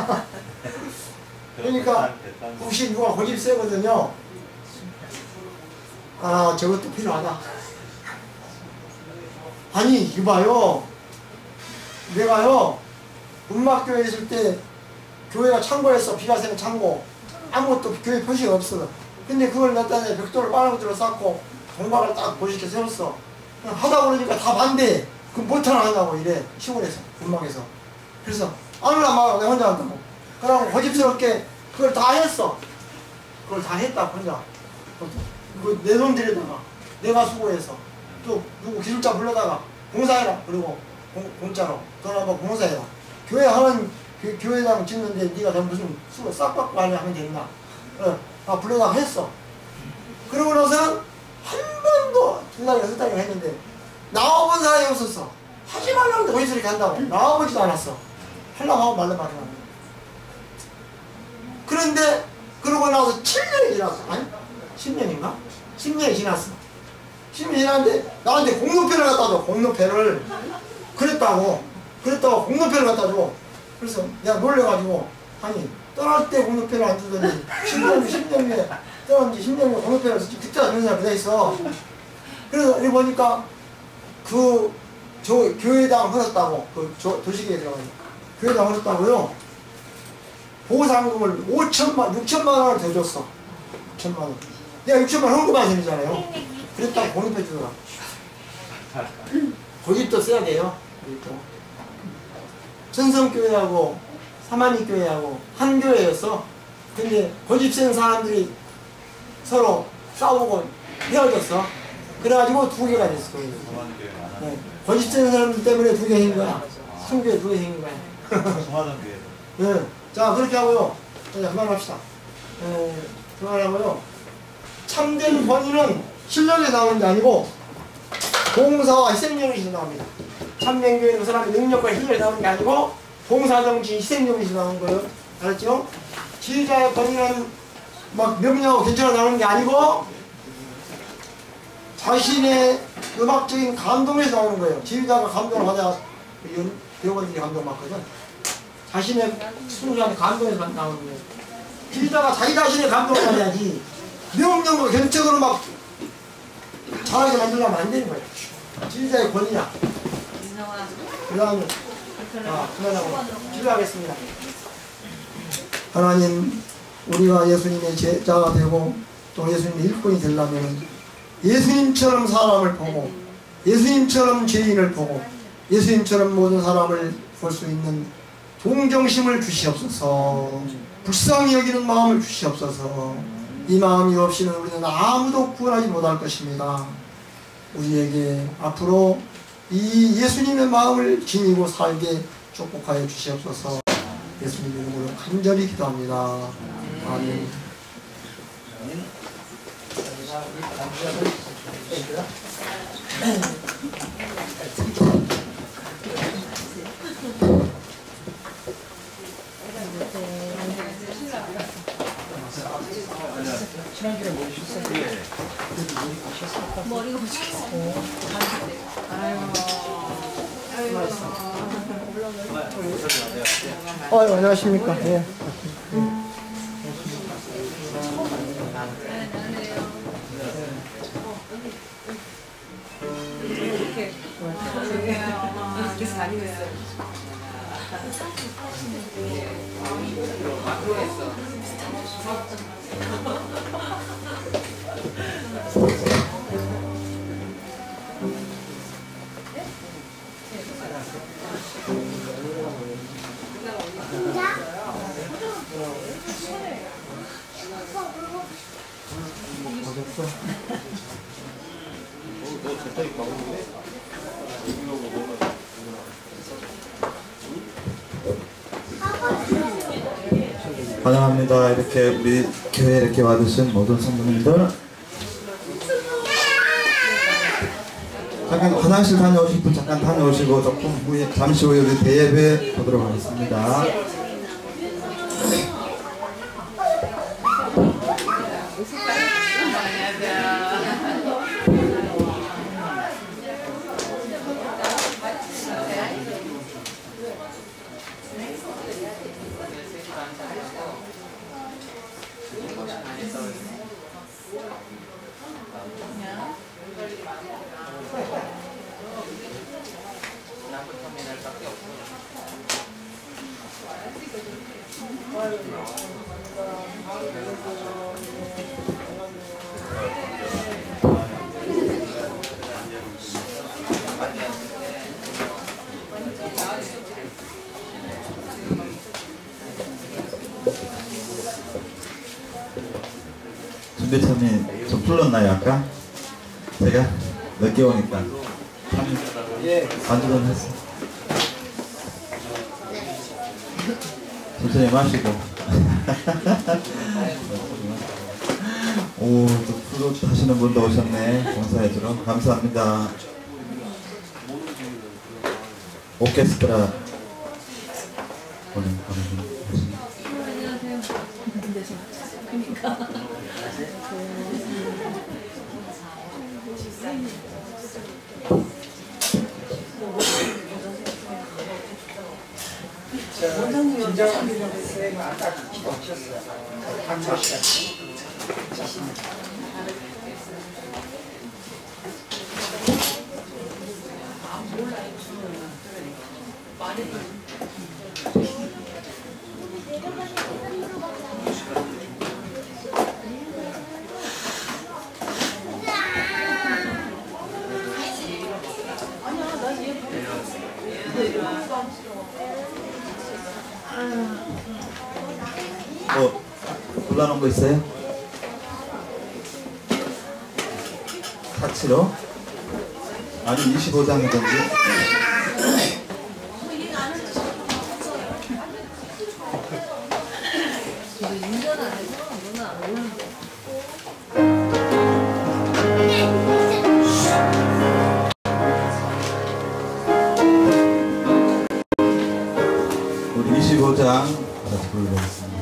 [SPEAKER 4] 그러니까 혹시 누가 고집 세거든요. 아, 저것도 필요하다. 아니, 이봐요. 내가요, 음악교회 있을 때, 교회가 창고였어. 비가 새는 창고. 아무것도 교회 표시가 없어. 근데 그걸 갖다 내 벽돌을 빨아들여 쌓고, 동박을 딱 멋있게 세웠어. 하다 보니까 다 반대. 그럼 못하나 한다고 이래. 시골에서, 음악에서. 그래서, 아무나 막 내가 혼자 한다고. 그러고 고집스럽게 그걸 다 했어. 그걸 다 했다, 혼자. 내 돈 들여다가, 내가 수고해서. 또, 누구 기술자 불러다가, 공사해라. 그리고, 공, 공짜로. 돈 한번 공사해라. 교회 하는, 교, 교회당 짓는데 네가 다 무슨 수고 싹 받고 하면 되나. 어, 아, 불러다가 했어. 그러고 나서는 한 번도 두 달이나 세 달이나 했는데, 나와본 사람이 없었어. 하지 말라고 고집스럽게 이렇게 한다고. 나와보지도 않았어. 하려고 하고 말라 말라. 그런데, 그러고 나서 칠 년이 지났어. 아니? 십 년인가? 십 년이 지났어. 십 년이 지났는데, 나한테 공로패를 갖다 줘, 공로패를. 그랬다고. 그랬다고 공로패를 갖다 줘. 그래서 내가 놀래가지고, 아니, 떠날 때 공로패를 안 주더니, 십 년, 십 년 후에, 떠난 지 십 년 후에 공로패를 썼지. 그때 그런 사람이 돼 있어. 그래서 여기 보니까, 그, 저, 교회당 흘렀다고, 그, 저, 도시계에 들어가니. 교회당 흘렀다고요. 보상금을 오천만, 육천만 원을 더 줬어. 육천만 원. 내가 육천만 원 헌금한 셈이잖아요. 그랬다고 공입해 주더라. 거짓도 써야 돼요. 거짓도. 천성교회하고 사만리교회하고 한 교회였어. 근데 고집 센 사람들이 서로 싸우고 헤어졌어. 그래가지고 두 개가 됐어. 네. 고집 센 사람들 때문에 두 개 생긴 거야. 성교회 두 개 생긴 거야.
[SPEAKER 6] 중화동 교회.
[SPEAKER 4] 네. 자, 그렇게 하고요. 자, 그만합시다. 네, 그만하고요. 참된 권위는 실력에서 나오는 게 아니고 봉사와 희생정신에서 나옵니다. 참된 교회는 그 사람의 능력과 실력에서 나오는 게 아니고 봉사정신, 희생정신에서 나오는 거예요. 알았죠? 지휘자의 권위는 막 명령하고 괜찮아 나오는 게 아니고 자신의 음악적인 감동에서 나오는 거예요. 지휘자가 감동을 받아 배우분들이 감동받거든. 자신의 순수한 감동에서 나오는 거예요. 지휘자가 자기 자신의 감동을 받아야지 명령과 견적으로 막 잘하게 만들려면 안 되는 거예요. 지휘자의 권위야. 그 다음에 자, 그만하고 기도하겠습니다. 하나님, 우리가 예수님의 제자가 되고 또 예수님의 일꾼이 되려면 예수님처럼 사람을 보고 예수님처럼 죄인을 보고 예수님처럼 모든 사람을 볼 수 있는 동정심을 주시옵소서. 불쌍히 여기는 마음을 주시옵소서. 이 마음이 없이는 우리는 아무도 구원하지 못할 것입니다. 우리에게 앞으로 이 예수님의 마음을 지니고 살게 축복하여 주시옵소서. 예수님 이름으로 간절히 기도합니다. 아멘.
[SPEAKER 3] 지난주에 뭐 주셨어요?
[SPEAKER 2] 머리가 부족해서.
[SPEAKER 4] 어, 안녕하십니까. 예.
[SPEAKER 7] 이렇게 이렇게 다니면서 마크로했어.
[SPEAKER 8] 환영합니다. 이렇게 우리 교회에 이렇게 와주신 모든 성도님들, 잠깐 화장실 다녀오실 분 잠깐 다녀오시고 조금 후에 잠시 후에 우리 대예배 보도록 하겠습니다. 준비참이 좀 풀렸나요 아까? 제가 늦게 오니까
[SPEAKER 4] 예.
[SPEAKER 8] 반주는 했어. 천천히 마시고. 오, 또 플룻 하시는 분도 오셨네. 봉사해주러 감사합니다. 오케스트라 오늘 오늘
[SPEAKER 3] 김정은 선생님은 아까 기도하셨어요. 강조 시간.
[SPEAKER 2] 많이
[SPEAKER 8] 뭐 골라놓은 거 있어요? 사치로? 아니 이십오 장이던지. 우리 이십오 장 같이 불러보겠습니다.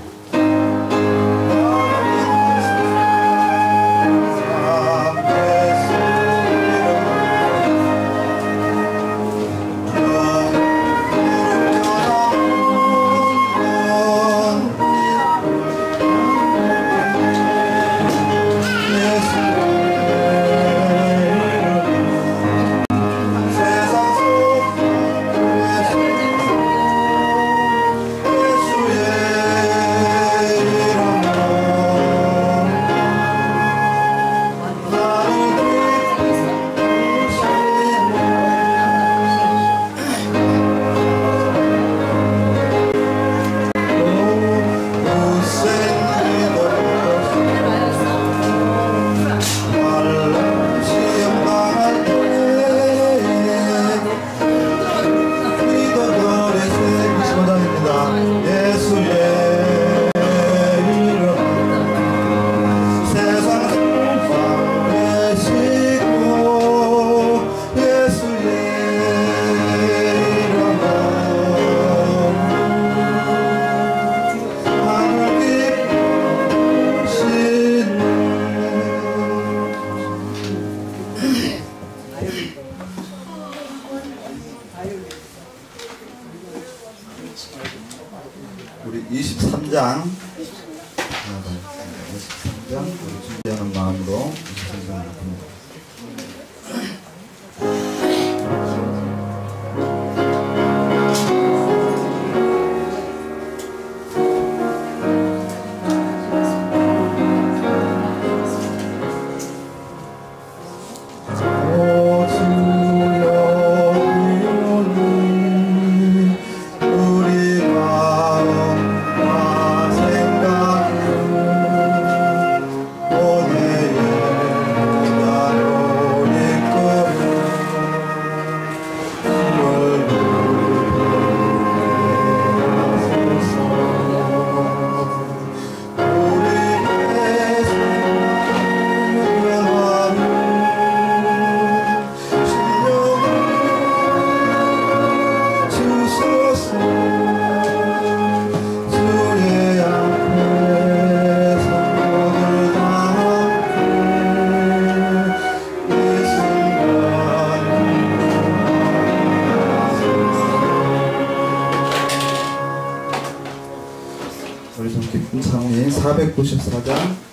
[SPEAKER 8] 우리 이십삼 장 이십삼 장 우리 준비하는 마음으로 이십삼 장 합니다. 우리 좀 기쁜 상인 사백구십사 장